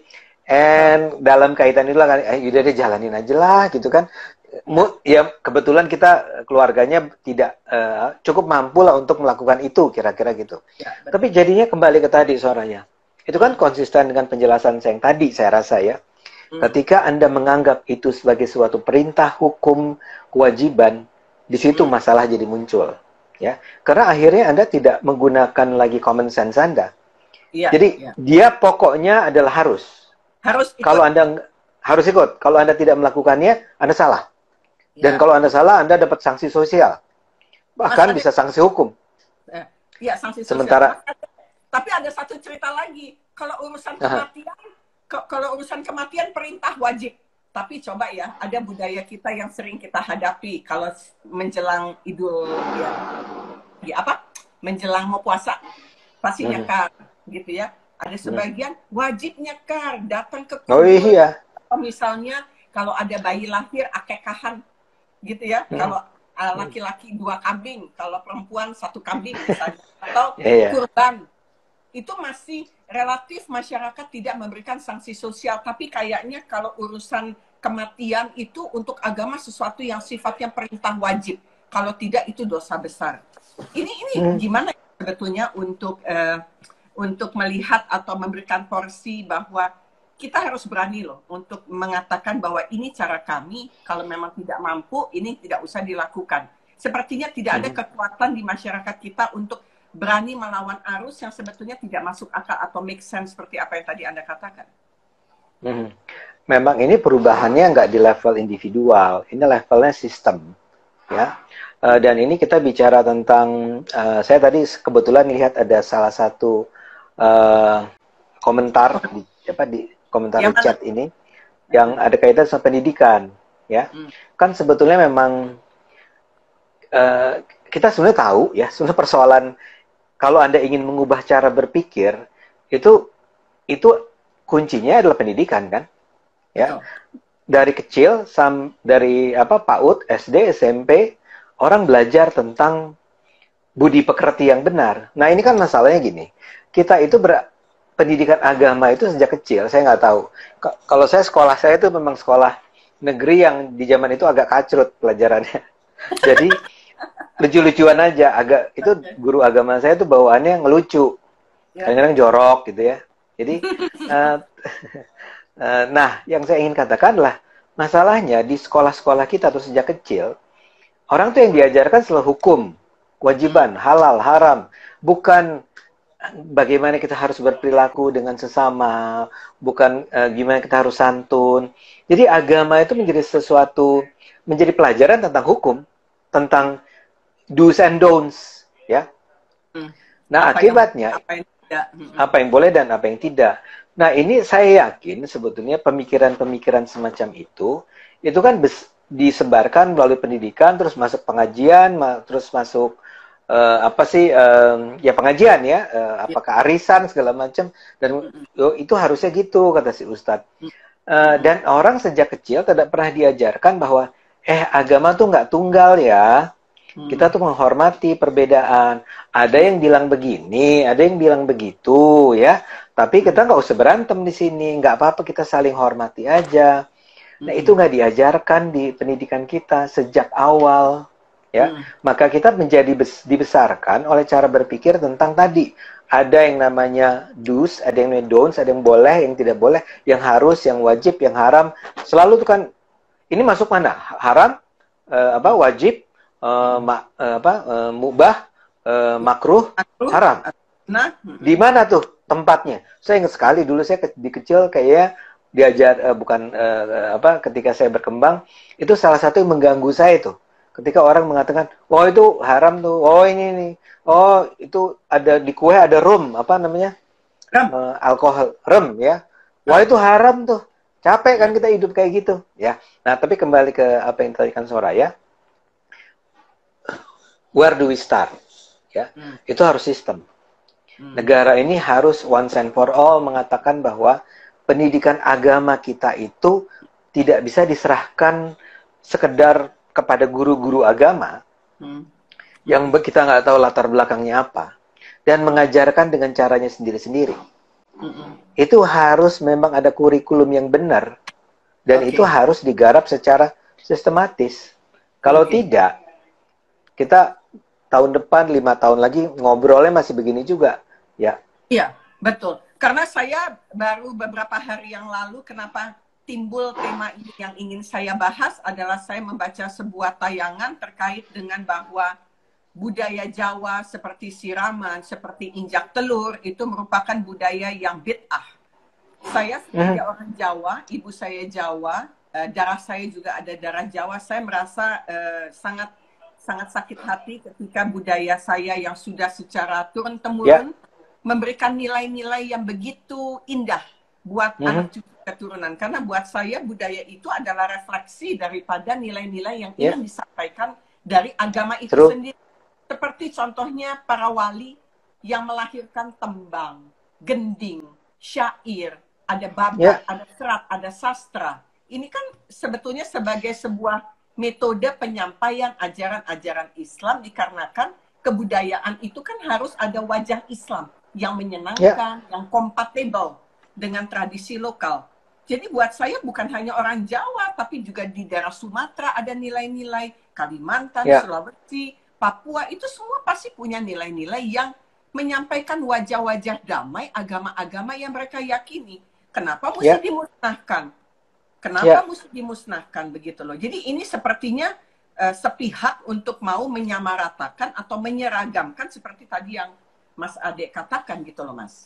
[SPEAKER 2] And dalam kaitan itulah kan, eh, yaudah deh jalanin aja lah, gitu kan. Ya, ya kebetulan kita keluarganya tidak uh, cukup mampu lah untuk melakukan itu, kira-kira gitu. Ya, tapi jadinya kembali ke tadi suaranya. Itu kan konsisten dengan penjelasan saya yang tadi, saya rasa ya. Ketika Anda menganggap itu sebagai suatu perintah, hukum, kewajiban, di situ masalah jadi muncul, ya. Karena akhirnya Anda tidak menggunakan lagi common sense Anda. Iya, jadi iya. Dia pokoknya adalah harus.
[SPEAKER 1] Harus.
[SPEAKER 2] Kalau Anda harus ikut. Kalau Anda tidak melakukannya, Anda salah. Dan
[SPEAKER 1] Ya.
[SPEAKER 2] kalau Anda salah, Anda dapat sanksi sosial. Bahkan
[SPEAKER 1] Mas, ada,
[SPEAKER 2] bisa sanksi hukum.
[SPEAKER 1] eh, ya sanksi sosial.
[SPEAKER 2] Sementara,
[SPEAKER 1] Mas, ada, tapi ada satu cerita lagi. Kalau urusan
[SPEAKER 2] aha,
[SPEAKER 1] kematian, ke- kalau urusan kematian perintah wajib. Tapi coba ya, ada budaya kita yang sering kita hadapi kalau s- menjelang Idul ya, ya apa? Menjelang mau puasa, pasti
[SPEAKER 2] mhm,
[SPEAKER 1] nyekar gitu ya. Ada
[SPEAKER 2] mhm.
[SPEAKER 1] sebagian wajib nyekar, datang ke
[SPEAKER 2] Oh
[SPEAKER 1] kubur.
[SPEAKER 2] iya.
[SPEAKER 1] Atau misalnya kalau ada bayi lahir akekahan gitu ya.
[SPEAKER 2] Mhm,
[SPEAKER 1] Kalau uh,
[SPEAKER 2] mhm.
[SPEAKER 1] laki-laki dua kambing, kalau perempuan satu kambing misalnya, atau
[SPEAKER 2] Iya, iya.
[SPEAKER 1] kurban, itu masih relatif masyarakat tidak memberikan sanksi sosial. Tapi kayaknya kalau urusan kematian itu untuk agama sesuatu yang sifatnya perintah wajib. Kalau tidak itu dosa besar. Ini ini
[SPEAKER 2] Mhm,
[SPEAKER 1] gimana sebetulnya untuk uh, untuk melihat atau memberikan porsi bahwa kita harus berani loh untuk mengatakan bahwa ini cara kami, kalau memang tidak mampu, ini tidak usah dilakukan. Sepertinya tidak ada
[SPEAKER 2] mhm.
[SPEAKER 1] kekuatan di masyarakat kita untuk berani melawan arus yang sebetulnya tidak masuk akal atau make sense seperti apa yang tadi Anda katakan.
[SPEAKER 2] Mhm. Memang ini perubahannya nggak di level individual, ini levelnya sistem, ya. Eh, dan ini kita bicara tentang, eh, saya tadi kebetulan lihat ada salah satu eh, komentar di apa di komentar
[SPEAKER 1] Yang
[SPEAKER 2] di
[SPEAKER 1] mana?
[SPEAKER 2] chat ini yang ada kaitan sama pendidikan, ya.
[SPEAKER 1] Hmm.
[SPEAKER 2] Kan sebetulnya memang eh, kita sebenarnya tahu, ya, sebenarnya persoalan kalau Anda ingin mengubah cara berpikir itu itu kuncinya adalah pendidikan, kan, ya.
[SPEAKER 1] Betul.
[SPEAKER 2] Dari kecil sam dari apa PAUD, S D, S M P orang belajar tentang budi pekerti yang benar. Nah, ini kan masalahnya gini. Kita itu ber pendidikan agama itu sejak kecil, saya nggak tahu. K kalau saya sekolah saya itu memang sekolah negeri yang di zaman itu agak kacrut pelajarannya. Jadi lucu-lucuan aja, agak itu
[SPEAKER 1] Okay.
[SPEAKER 2] guru agama saya tuh bawaannya ngelucu.
[SPEAKER 1] Ya.
[SPEAKER 2] Kadang-kadang jorok gitu ya. Jadi uh, uh, nah, yang saya ingin katakan adalah masalahnya di sekolah-sekolah kita tuh sejak kecil orang tuh yang diajarkan selalu hukum, kewajiban, halal, haram, bukan bagaimana kita harus berperilaku dengan sesama, bukan uh, gimana kita harus santun. Jadi agama itu menjadi sesuatu, menjadi pelajaran tentang hukum, tentang do's and don'ts, ya.
[SPEAKER 1] Hmm.
[SPEAKER 2] Nah,
[SPEAKER 1] Apa yang
[SPEAKER 2] akibatnya
[SPEAKER 1] apa yang tidak. Hmm.
[SPEAKER 2] apa yang boleh dan apa yang tidak. Nah, ini saya yakin sebetulnya pemikiran-pemikiran semacam itu, itu kan bes- disebarkan melalui pendidikan, terus masuk pengajian, ma- terus masuk eh, apa sih, eh, ya pengajian ya, eh,
[SPEAKER 1] Ya.
[SPEAKER 2] apakah arisan segala macam, dan
[SPEAKER 1] Hmm.
[SPEAKER 2] oh, itu harusnya gitu kata si Ustadz.
[SPEAKER 1] Hmm.
[SPEAKER 2] Eh,
[SPEAKER 1] Hmm.
[SPEAKER 2] dan orang sejak kecil tidak pernah diajarkan bahwa eh agama tuh nggak tunggal ya. Kita
[SPEAKER 1] Hmm.
[SPEAKER 2] tuh menghormati perbedaan. Ada yang bilang begini, ada yang bilang begitu, ya. Tapi kita nggak usah berantem di sini. Nggak apa-apa, kita saling hormati aja. Nah, itu
[SPEAKER 1] Hmm.
[SPEAKER 2] nggak diajarkan di pendidikan kita sejak awal, ya.
[SPEAKER 1] Hmm.
[SPEAKER 2] Maka kita menjadi bes- dibesarkan oleh cara berpikir tentang tadi. Ada yang namanya do's, ada yang namanya don'ts, ada yang boleh, yang tidak boleh, yang harus, yang wajib, yang haram. Selalu tuh kan, ini masuk mana? Haram, eh, apa wajib, eh, ma- eh, apa eh, mubah, eh, makruh,
[SPEAKER 1] Aku,
[SPEAKER 2] haram.
[SPEAKER 1] nah,
[SPEAKER 2] Di mana tuh tempatnya? Saya ingat sekali dulu saya ke- di kecil kayak diajar eh, bukan eh, apa ketika saya berkembang itu salah satu yang mengganggu saya tuh. Ketika orang mengatakan, "Oh, itu haram tuh. Oh, ini nih. Oh, itu ada di kue ada rum, apa namanya?
[SPEAKER 1] Ram.
[SPEAKER 2] Eh, alkohol, rum ya. Wah,
[SPEAKER 1] Ah,
[SPEAKER 2] itu haram tuh. Capek kan
[SPEAKER 1] ya.
[SPEAKER 2] kita hidup kayak gitu, ya. Nah, tapi kembali ke apa yang tadi kan Soraya, where do we start? Ya,
[SPEAKER 1] Hmm.
[SPEAKER 2] itu harus sistem.
[SPEAKER 1] Hmm.
[SPEAKER 2] Negara ini harus once and for all mengatakan bahwa pendidikan agama kita itu tidak bisa diserahkan sekedar kepada guru-guru agama
[SPEAKER 1] Hmm.
[SPEAKER 2] yang kita nggak tahu latar belakangnya apa dan mengajarkan dengan caranya sendiri-sendiri.
[SPEAKER 1] Hmm.
[SPEAKER 2] Itu harus memang ada kurikulum yang benar dan
[SPEAKER 1] Oke.
[SPEAKER 2] itu harus digarap secara sistematis. Kalau
[SPEAKER 1] Oke.
[SPEAKER 2] tidak, kita tahun depan, lima tahun lagi ngobrolnya masih begini juga, ya.
[SPEAKER 1] Iya, betul. Karena saya baru beberapa hari yang lalu, kenapa timbul tema ini yang ingin saya bahas adalah saya membaca sebuah tayangan terkait dengan bahwa budaya Jawa seperti siraman, seperti injak telur, itu merupakan budaya yang bid'ah. Saya
[SPEAKER 2] Mhm.
[SPEAKER 1] sebagai orang Jawa, ibu saya Jawa, uh, darah saya juga ada darah Jawa. Saya merasa uh, sangat sangat sakit hati ketika budaya saya yang sudah secara turun
[SPEAKER 2] Ya.
[SPEAKER 1] temurun memberikan nilai-nilai yang begitu indah buat
[SPEAKER 2] Mhm.
[SPEAKER 1] anak cucu keturunan. Karena buat saya budaya itu adalah refleksi daripada nilai-nilai yang
[SPEAKER 2] Ya.
[SPEAKER 1] ingin disampaikan dari agama itu
[SPEAKER 2] True.
[SPEAKER 1] sendiri. Seperti contohnya para wali yang melahirkan tembang, gending, syair, ada babat,
[SPEAKER 2] Ya.
[SPEAKER 1] ada serat, ada sastra. Ini kan sebetulnya sebagai sebuah metode penyampaian ajaran-ajaran Islam, dikarenakan kebudayaan itu kan harus ada wajah Islam yang menyenangkan, yang kompatibel dengan tradisi lokal. Jadi buat saya bukan hanya orang Jawa, tapi juga di daerah Sumatera ada nilai-nilai, Kalimantan,
[SPEAKER 2] Ya.
[SPEAKER 1] Sulawesi, Papua, itu semua pasti punya nilai-nilai yang menyampaikan wajah-wajah damai agama-agama yang mereka yakini. Kenapa mesti
[SPEAKER 2] Ya.
[SPEAKER 1] dimusnahkan? Kenapa
[SPEAKER 2] Ya.
[SPEAKER 1] mesti dimusnahkan begitu loh? Jadi ini sepertinya uh, sepihak untuk mau menyamaratakan atau menyeragamkan seperti tadi yang Mas Ade katakan gitu loh, Mas.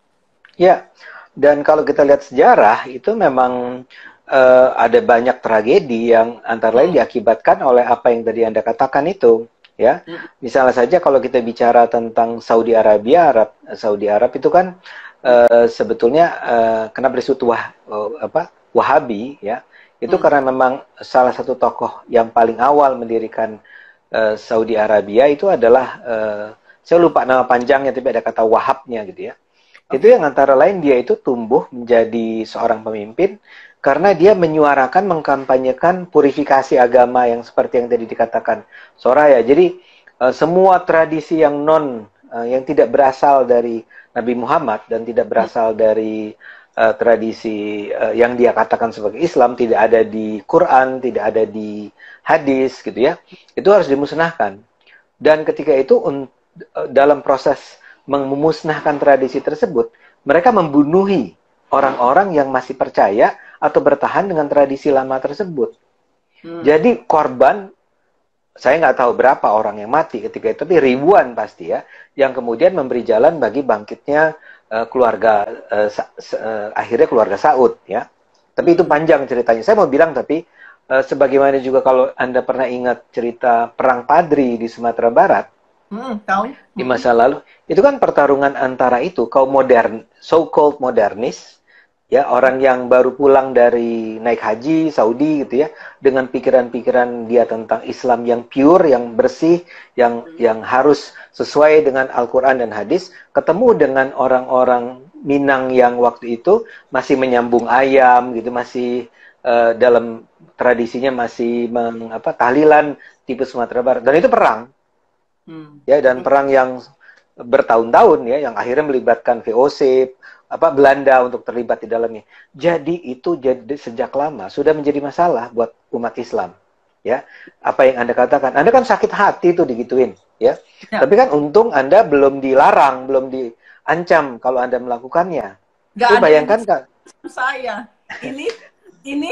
[SPEAKER 2] Ya, dan kalau kita lihat sejarah itu memang uh, ada banyak tragedi yang antara lain
[SPEAKER 1] Hmm.
[SPEAKER 2] diakibatkan oleh apa yang tadi Anda katakan itu, ya.
[SPEAKER 1] Hmm.
[SPEAKER 2] Misalnya saja kalau kita bicara tentang Saudi Arabia, Arab Saudi Arab itu kan uh, sebetulnya uh, kenapa disebut wah, uh, apa Wahabi, ya, itu
[SPEAKER 1] Hmm.
[SPEAKER 2] karena memang salah satu tokoh yang paling awal mendirikan uh, Saudi Arabia itu adalah uh, saya lupa nama panjangnya tapi ada kata Wahabnya gitu ya.
[SPEAKER 1] Oke.
[SPEAKER 2] Itu yang antara lain dia itu tumbuh menjadi seorang pemimpin karena dia menyuarakan, mengkampanyekan purifikasi agama yang seperti yang tadi dikatakan Soraya. Jadi uh, semua tradisi yang non uh, yang tidak berasal dari Nabi Muhammad dan tidak berasal dari Uh, tradisi uh, yang dia katakan sebagai Islam, tidak ada di Quran, tidak ada di hadis gitu ya, itu harus dimusnahkan. Dan ketika itu un- uh, dalam proses memusnahkan tradisi tersebut, mereka membunuhi orang-orang yang masih percaya atau bertahan dengan tradisi lama tersebut.
[SPEAKER 1] Hmm.
[SPEAKER 2] Jadi korban, saya nggak tahu berapa orang yang mati ketika itu, tapi ribuan pasti ya, yang kemudian memberi jalan bagi bangkitnya Uh, keluarga uh, uh, akhirnya keluarga Saud ya. Tapi itu panjang ceritanya. Saya mau bilang tapi uh, sebagaimana juga kalau Anda pernah ingat cerita perang Padri di Sumatera Barat
[SPEAKER 1] Hmm, tahu.
[SPEAKER 2] di masa lalu, itu kan pertarungan antara itu kaum modern, so-called modernis, ya, orang yang baru pulang dari naik haji Saudi gitu ya, dengan pikiran-pikiran dia tentang Islam yang pure, yang bersih, yang yang harus sesuai dengan Al-Quran dan hadis, ketemu dengan orang-orang Minang yang waktu itu masih menyambung ayam gitu, masih uh, dalam tradisinya masih meng, apa, tahlilan tipe Sumatera Barat, dan itu perang. Hmm. Ya, dan perang yang bertahun-tahun ya, yang akhirnya melibatkan V O C, apa Belanda untuk terlibat di dalamnya. Jadi itu jadi sejak lama sudah menjadi masalah buat umat Islam. Ya, apa yang Anda katakan, Anda kan sakit hati tuh digituin, ya. Ya. Tapi kan untung Anda belum dilarang, belum diancam kalau Anda melakukannya.
[SPEAKER 1] Gak
[SPEAKER 2] Tapi bayangkan kan
[SPEAKER 1] saya ini ini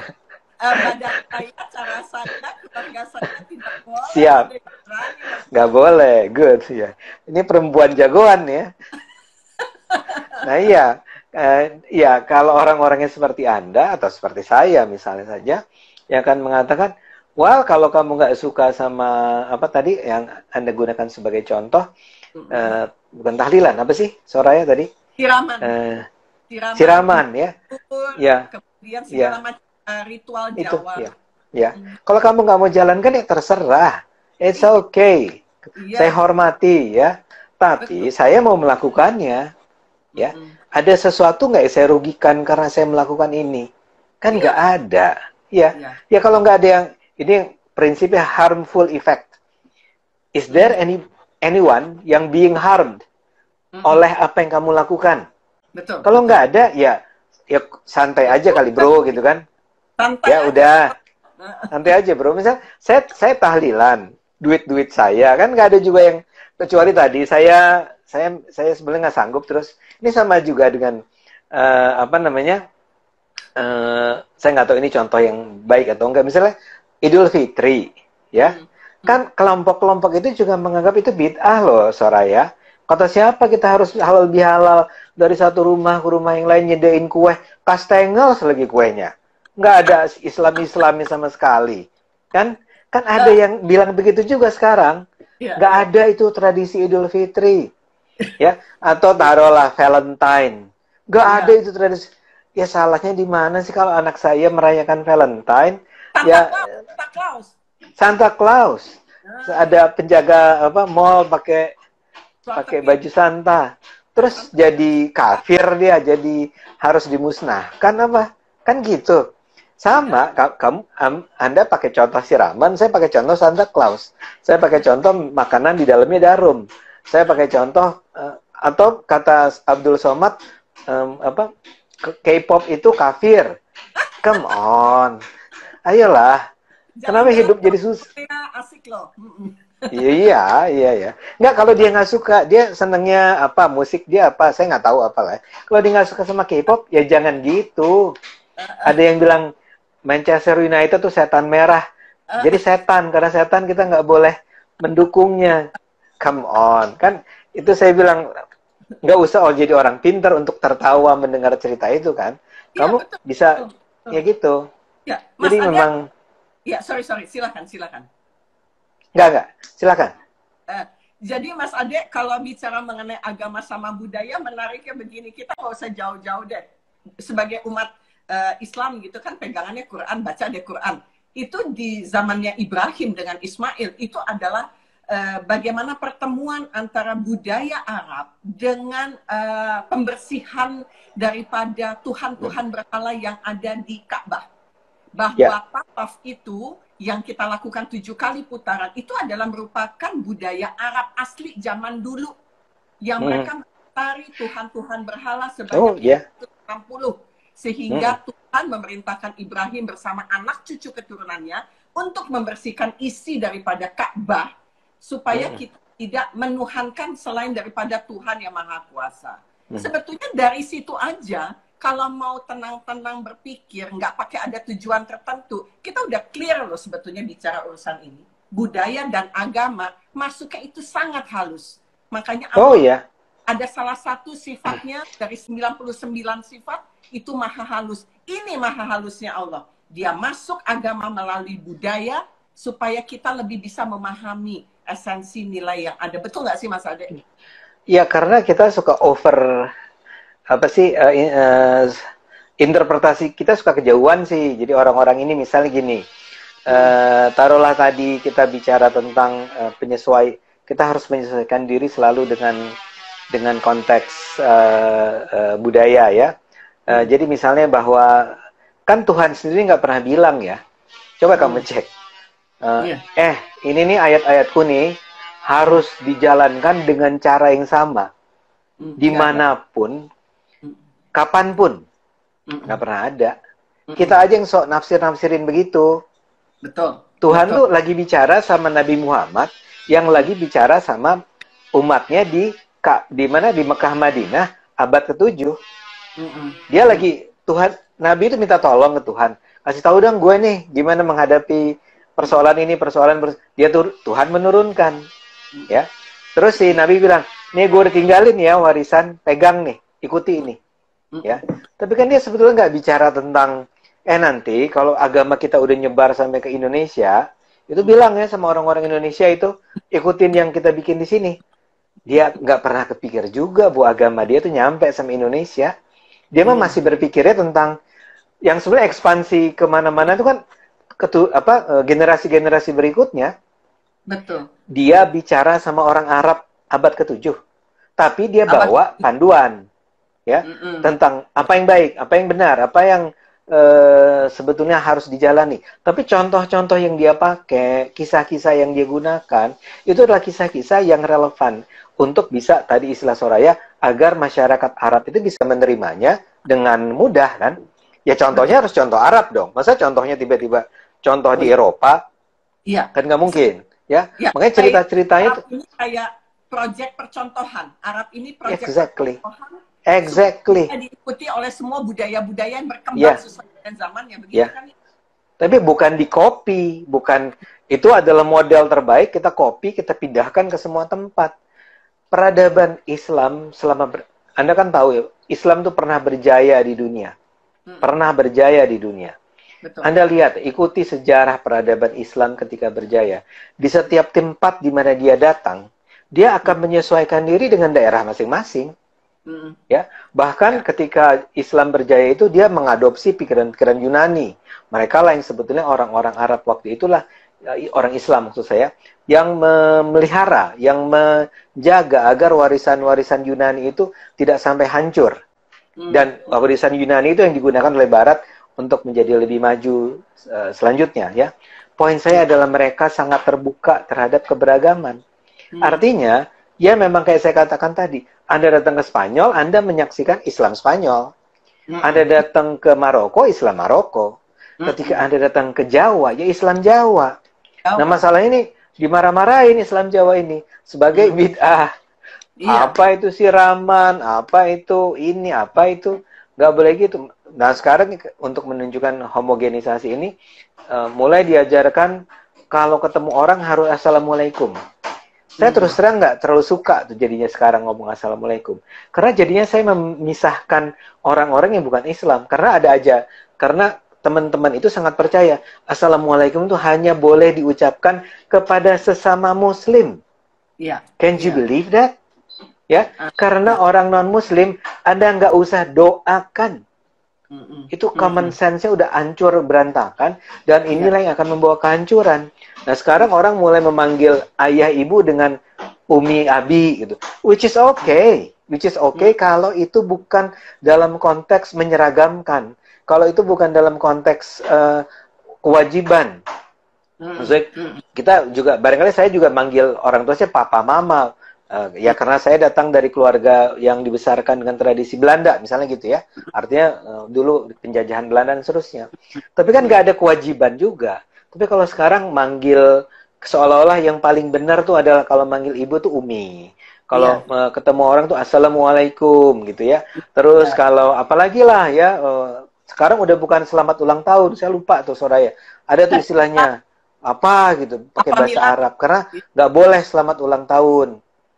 [SPEAKER 1] uh, badan saya, cara saya, keluarga saya tidak boleh.
[SPEAKER 2] Siap. Nggak boleh, good ya. Ini perempuan jagoan ya. Nah iya, eh, ya kalau orang-orangnya seperti Anda atau seperti saya misalnya saja, yang akan mengatakan, well kalau kamu nggak suka sama apa tadi yang Anda gunakan sebagai contoh, mm-hmm. eh, bukan tahlilan, apa sih Soraya tadi?
[SPEAKER 1] Siraman.
[SPEAKER 2] Eh,
[SPEAKER 1] siraman.
[SPEAKER 2] Siraman ya.
[SPEAKER 1] Ukur,
[SPEAKER 2] ya.
[SPEAKER 1] Kemudian segala
[SPEAKER 2] ya.
[SPEAKER 1] macam uh, ritual Jawa.
[SPEAKER 2] Itu, ya. ya. Hmm. Kalau kamu nggak mau jalankan ya terserah, it's okay. Iya. Saya hormati ya. Tapi betul. Saya mau melakukannya. Ya, hmm. ada sesuatu nggak saya rugikan karena saya melakukan ini? Kan nggak ya. ada. Ya, ya, ya kalau nggak ada yang ini prinsipnya harmful effect. Is there any anyone yang being harmed hmm. oleh apa yang kamu lakukan?
[SPEAKER 1] Betul.
[SPEAKER 2] Kalau nggak ada, ya, ya santai aja kali bro, gitu kan?
[SPEAKER 1] Santai
[SPEAKER 2] ya
[SPEAKER 1] aja.
[SPEAKER 2] Udah, santai aja bro. Misal saya saya tahlilan, duit-duit saya kan nggak ada juga yang kecuali tadi saya saya saya sebenarnya nggak sanggup terus. Ini sama juga dengan uh, apa namanya? Uh, saya nggak tahu ini contoh yang baik atau enggak. Misalnya Idul Fitri, ya, hmm. kan kelompok-kelompok itu juga menganggap itu bid'ah loh, Soraya. Kata siapa kita harus halal bihalal dari satu rumah ke rumah yang lain nyedain kue, kastengel lagi kuenya. Nggak ada Islam-Islami sama sekali. Kan kan ada yang bilang begitu juga sekarang. Nggak ada itu tradisi Idul Fitri. Ya, atau taruhlah Valentine. Nggak ada itu tradisi. Ya salahnya di mana sih kalau anak saya merayakan Valentine?
[SPEAKER 1] Santa
[SPEAKER 2] Ya
[SPEAKER 1] Claus, Santa Claus.
[SPEAKER 2] Santa Claus. Ada penjaga apa mall pakai pakai baju Santa. Terus jadi kafir dia, jadi harus dimusnahkan apa? Kan gitu. Sama, kamu Anda pakai contoh siraman, saya pakai contoh Santa Claus. Saya pakai contoh makanan di dalamnya darum. Saya pakai contoh uh, atau kata Abdul Somad um, apa? K-pop itu kafir. Come on. Ayolah. Kenapa hidup jadi susah?
[SPEAKER 1] Asik loh.
[SPEAKER 2] Iya, iya, iya. Nggak, kalau dia nggak suka, dia senengnya apa, musik dia apa, saya nggak tahu apa lah. Kalau dia nggak suka sama K-pop, ya jangan gitu. Ada yang bilang Manchester United tuh setan merah. Jadi setan, karena setan kita nggak boleh mendukungnya. Come on. Kan itu saya bilang, nggak usah oh, jadi orang pintar untuk tertawa mendengar cerita itu kan. Kamu ya, betul, bisa, betul, ya gitu.
[SPEAKER 1] Ya, Mas
[SPEAKER 2] jadi
[SPEAKER 1] ada,
[SPEAKER 2] memang...
[SPEAKER 1] Ya, sorry, sorry. Silakan, silakan.
[SPEAKER 2] Enggak, enggak. Silakan.
[SPEAKER 1] Uh, jadi Mas Ade, kalau bicara mengenai agama sama budaya, menariknya begini, kita nggak usah jauh-jauh deh. Sebagai umat uh, Islam gitu kan, pegangannya Quran, baca deh Quran. Itu di zamannya Ibrahim dengan Ismail, itu adalah uh, bagaimana pertemuan antara budaya Arab dengan uh, pembersihan daripada Tuhan-Tuhan berhala yang ada di Ka'bah. Bahwa yeah. tawaf itu yang kita lakukan tujuh kali putaran itu adalah merupakan budaya Arab asli zaman dulu yang hmm. mereka mencari Tuhan-Tuhan berhala sebanyak oh, yeah. enam puluh sehingga hmm. Tuhan memerintahkan Ibrahim bersama anak cucu keturunannya untuk membersihkan isi daripada Ka'bah supaya hmm. kita tidak menuhankan selain daripada Tuhan yang Maha Kuasa. Hmm. Sebetulnya dari situ aja. Kalau mau tenang-tenang berpikir, nggak pakai ada tujuan tertentu, kita udah clear loh sebetulnya bicara urusan ini. Budaya dan agama masuknya itu sangat halus. Makanya
[SPEAKER 2] oh, ya.
[SPEAKER 1] ada salah satu sifatnya dari sembilan puluh sembilan sifat itu maha halus. Ini maha halusnya Allah. Dia masuk agama melalui budaya supaya kita lebih bisa memahami esensi nilai yang ada. Betul nggak sih Mas Ade?
[SPEAKER 2] Ya karena kita suka over... apa sih uh, uh, interpretasi kita suka kejauhan sih. Jadi orang-orang ini misalnya gini, uh, taruhlah tadi kita bicara tentang uh, penyesuai, kita harus menyesuaikan diri selalu dengan dengan konteks uh, uh, budaya ya. Uh, jadi misalnya bahwa kan Tuhan sendiri nggak pernah bilang ya. Coba hmm. kamu cek. Uh, yeah. Eh ini nih ayat-ayatku nih harus dijalankan dengan cara yang sama hmm. dimanapun. Kapanpun nggak pernah ada. Kita aja yang sok nafsir-nafsirin begitu.
[SPEAKER 1] Betul.
[SPEAKER 2] Tuhan
[SPEAKER 1] Betul.
[SPEAKER 2] tuh lagi bicara sama Nabi Muhammad yang lagi bicara sama umatnya di di mana di Mekah Madinah abad ketujuh. Dia lagi Tuhan Nabi itu minta tolong ke Tuhan. Kasih tahu dong gue nih gimana menghadapi persoalan ini persoalan pers dia tuh Tuhan menurunkan. Ya. Terus si Nabi bilang, nih gue udah tinggalin ya warisan, pegang nih, ikuti ini. Ya, tapi kan dia sebetulnya nggak bicara tentang eh nanti kalau agama kita udah nyebar sampai ke Indonesia, itu bilang ya sama orang-orang Indonesia itu ikutin yang kita bikin di sini. Dia nggak pernah kepikir juga bahwa agama dia tuh nyampe sama Indonesia. Dia mah masih berpikirnya tentang yang sebenarnya ekspansi kemana-mana itu kan ketu apa generasi-generasi berikutnya.
[SPEAKER 1] Betul.
[SPEAKER 2] Dia bicara sama orang Arab abad ketujuh, tapi dia bawa panduan. Ya, mm-mm. tentang apa yang baik, apa yang benar, apa yang uh, sebetulnya harus dijalani. Tapi contoh-contoh yang dia pakai, kisah-kisah yang dia gunakan, itu adalah kisah-kisah yang relevan untuk bisa tadi istilah Soraya agar masyarakat Arab itu bisa menerimanya dengan mudah kan? Ya contohnya harus contoh Arab dong. Masa contohnya tiba-tiba contoh di Eropa? Iya. Kan nggak mungkin, ya. ya. Makanya cerita-ceritanya itu
[SPEAKER 1] ini kayak proyek percontohan. Arab ini proyek
[SPEAKER 2] exactly.
[SPEAKER 1] percontohan.
[SPEAKER 2] Exactly.
[SPEAKER 1] Diikuti oleh semua budaya-budaya yang berkembang yeah. sesuai dengan zamannya, begitu
[SPEAKER 2] yeah.
[SPEAKER 1] kan?
[SPEAKER 2] Tapi bukan di copy, bukan itu adalah model terbaik kita copy, kita pindahkan ke semua tempat. peradaban Islam selama ber, Anda kan tahu ya, Islam itu pernah berjaya di dunia. Hmm. Pernah berjaya di dunia. Betul. Anda lihat, ikuti sejarah peradaban Islam ketika berjaya. Di setiap tempat di mana dia datang, dia akan hmm. menyesuaikan diri dengan daerah masing-masing. Hmm. Ya, bahkan ya. Ketika Islam berjaya itu dia mengadopsi pikiran-pikiran Yunani. Mereka lah yang sebetulnya orang-orang Arab waktu itulah, orang Islam maksud saya, yang memelihara, yang menjaga agar warisan-warisan Yunani itu tidak sampai hancur. Dan warisan Yunani itu yang digunakan oleh Barat untuk menjadi lebih maju uh, selanjutnya. Ya, poin saya adalah mereka sangat terbuka terhadap keberagaman. Hmm. Artinya, ya memang kayak saya katakan tadi, Anda datang ke Spanyol, Anda menyaksikan Islam Spanyol. Hmm. Anda datang ke Maroko, Islam Maroko. Hmm. Ketika Anda datang ke Jawa, ya Islam Jawa. Jawa. Nah, masalah ini dimarah-marahin Islam Jawa ini sebagai bid'ah. Iya. Apa itu siraman, apa itu ini, apa itu, nggak boleh gitu. Nah sekarang untuk menunjukkan homogenisasi ini, uh, mulai diajarkan kalau ketemu orang harus assalamualaikum. Saya hmm. terus terang nggak terlalu suka tuh jadinya sekarang ngomong assalamualaikum, karena jadinya saya memisahkan orang-orang yang bukan Islam. Karena ada aja, karena teman-teman itu sangat percaya assalamualaikum itu hanya boleh diucapkan kepada sesama Muslim. Yeah. Can you yeah. believe that? Ya, uh, karena uh, orang non-Muslim Anda nggak usah doakan. Uh, uh, itu common uh, sense-nya udah hancur berantakan, dan inilah yeah. yang akan membawa kehancuran. Nah sekarang orang mulai memanggil ayah ibu dengan umi abi gitu, which is okay, which is okay uh, kalau itu bukan dalam konteks menyeragamkan. Kalau itu bukan dalam konteks uh, kewajiban. Maksudnya, kita juga, barangkali saya juga manggil orang tua saya papa, mama. Uh, ya karena saya datang dari keluarga yang dibesarkan dengan tradisi Belanda, misalnya gitu ya. Artinya uh, dulu penjajahan Belanda dan seterusnya. Tapi kan nggak ada kewajiban juga. Tapi kalau sekarang manggil, seolah-olah yang paling benar tuh adalah kalau manggil ibu tuh umi. Kalau yeah. uh, ketemu orang tuh assalamualaikum gitu ya. Terus yeah. kalau apalagi lah ya... Uh, sekarang udah bukan selamat ulang tahun, saya lupa tuh Soraya. Ada tuh istilahnya apa gitu, pakai bahasa Arab. Karena nggak boleh selamat ulang tahun.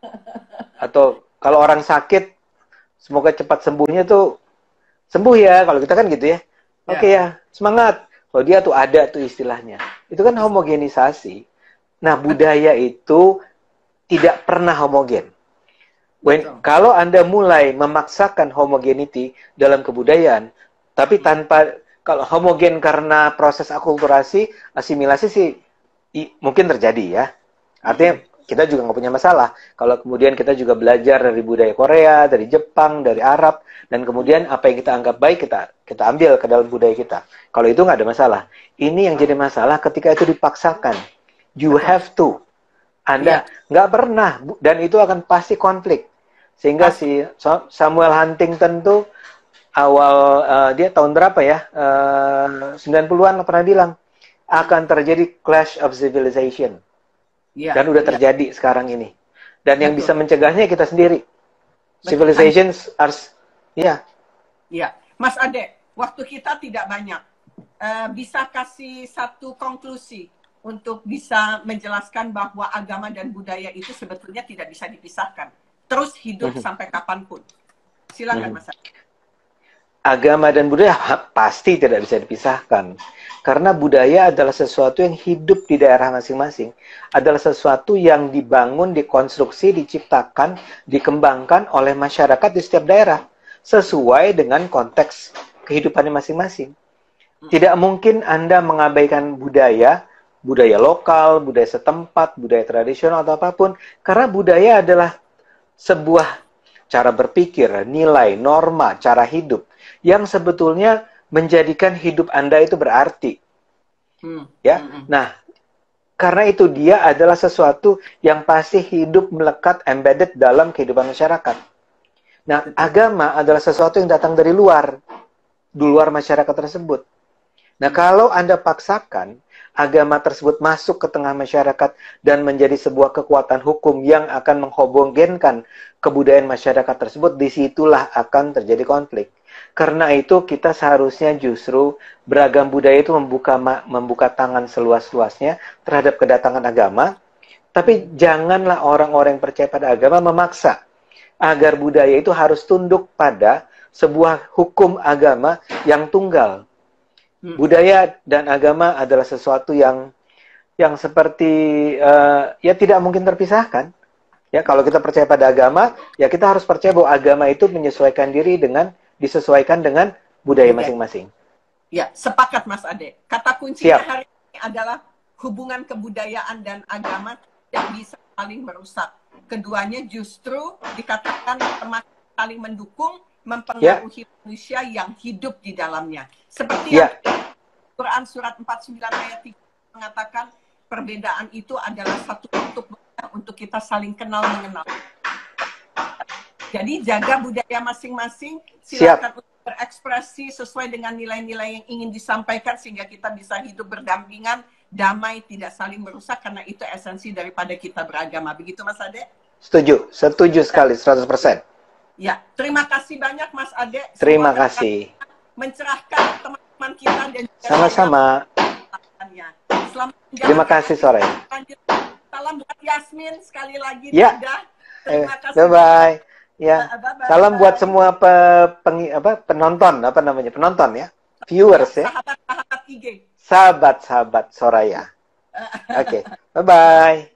[SPEAKER 2] Atau kalau orang sakit, semoga cepat sembuhnya tuh sembuh ya. Kalau kita kan gitu ya. Oke okay, ya, semangat. Kalau dia tuh ada tuh istilahnya. Itu kan homogenisasi. Nah budaya itu tidak pernah homogen. When, kalau Anda mulai memaksakan homogenity dalam kebudayaan, tapi tanpa, kalau homogen karena proses akulturasi, asimilasi sih i, mungkin terjadi ya. Artinya kita juga nggak punya masalah. Kalau kemudian kita juga belajar dari budaya Korea, dari Jepang, dari Arab, dan kemudian apa yang kita anggap baik kita kita ambil ke dalam budaya kita. Kalau itu nggak ada masalah. Ini yang jadi masalah ketika itu dipaksakan. You have to. Anda nggak yeah. pernah, dan itu akan pasti konflik. Sehingga si Samuel Huntington tuh awal uh, dia tahun berapa ya? Uh, sembilan puluhan pernah bilang akan terjadi clash of civilization. Ya, dan udah terjadi ya. Sekarang ini. Dan Betul. Yang bisa mencegahnya kita sendiri. Betul. Civilizations are ya.
[SPEAKER 1] Iya. Mas Ade, waktu kita tidak banyak. Uh, bisa kasih satu konklusi untuk bisa menjelaskan bahwa agama dan budaya itu sebetulnya tidak bisa dipisahkan. Terus hidup mm-hmm. sampai kapanpun. Silakan mm-hmm. Mas Ade.
[SPEAKER 2] Agama dan budaya pasti tidak bisa dipisahkan. Karena budaya adalah sesuatu yang hidup di daerah masing-masing. Adalah sesuatu yang dibangun, dikonstruksi, diciptakan, dikembangkan oleh masyarakat di setiap daerah. Sesuai dengan konteks kehidupannya masing-masing. Tidak mungkin Anda mengabaikan budaya, budaya lokal, budaya setempat, budaya tradisional, atau apapun. Karena budaya adalah sebuah cara berpikir, nilai, norma, cara hidup yang sebetulnya menjadikan hidup Anda itu berarti. Hmm. Ya. Hmm. Nah, karena itu dia adalah sesuatu yang pasti hidup melekat, embedded dalam kehidupan masyarakat. Nah, agama adalah sesuatu yang datang dari luar, di luar masyarakat tersebut. Nah, kalau Anda paksakan agama tersebut masuk ke tengah masyarakat dan menjadi sebuah kekuatan hukum yang akan menghomogenkan kebudayaan masyarakat tersebut, disitulah akan terjadi konflik. Karena itu kita seharusnya justru beragam budaya itu membuka membuka tangan seluas-luasnya terhadap kedatangan agama, Tapi janganlah orang-orang yang percaya pada agama memaksa agar budaya itu harus tunduk pada sebuah hukum agama yang tunggal. Hmm. Budaya dan agama adalah sesuatu yang yang seperti uh, ya tidak mungkin terpisahkan. Ya, kalau kita percaya pada agama, ya kita harus percaya bahwa agama itu menyesuaikan diri dengan disesuaikan dengan budaya masing-masing.
[SPEAKER 1] Ya, sepakat Mas Ade. Kata kuncinya Siap. hari ini adalah hubungan kebudayaan dan agama tidak bisa saling merusak. Keduanya justru dikatakan saling mendukung, mempengaruhi ya. manusia yang hidup di dalamnya. Seperti ya. yang Quran surat empat puluh sembilan ayat tiga mengatakan perbedaan itu adalah satu bentuk untuk kita saling kenal mengenal. Jadi jaga budaya masing-masing, silakan untuk berekspresi sesuai dengan nilai-nilai yang ingin disampaikan sehingga kita bisa hidup berdampingan, damai, tidak saling merusak, karena itu esensi daripada kita beragama. Begitu Mas Ade?
[SPEAKER 2] Setuju, setuju sekali, seratus persen.
[SPEAKER 1] Ya, terima kasih banyak Mas Ade.
[SPEAKER 2] Terima Semoga kasih.
[SPEAKER 1] Mencerahkan teman-teman kita dan
[SPEAKER 2] sama-sama.
[SPEAKER 1] Selamat
[SPEAKER 2] terima kasih sore.
[SPEAKER 1] Salam buat Yasmin sekali lagi.
[SPEAKER 2] Ya.
[SPEAKER 1] Terima kasih.
[SPEAKER 2] Bye bye. Ya. Bye -bye. Salam buat semua pe, peng, apa, penonton, apa namanya? Penonton ya. Viewers ya.
[SPEAKER 1] Sahabat-sahabat I G.
[SPEAKER 2] Sahabat-sahabat Soraya. Oke. Okay. Bye bye.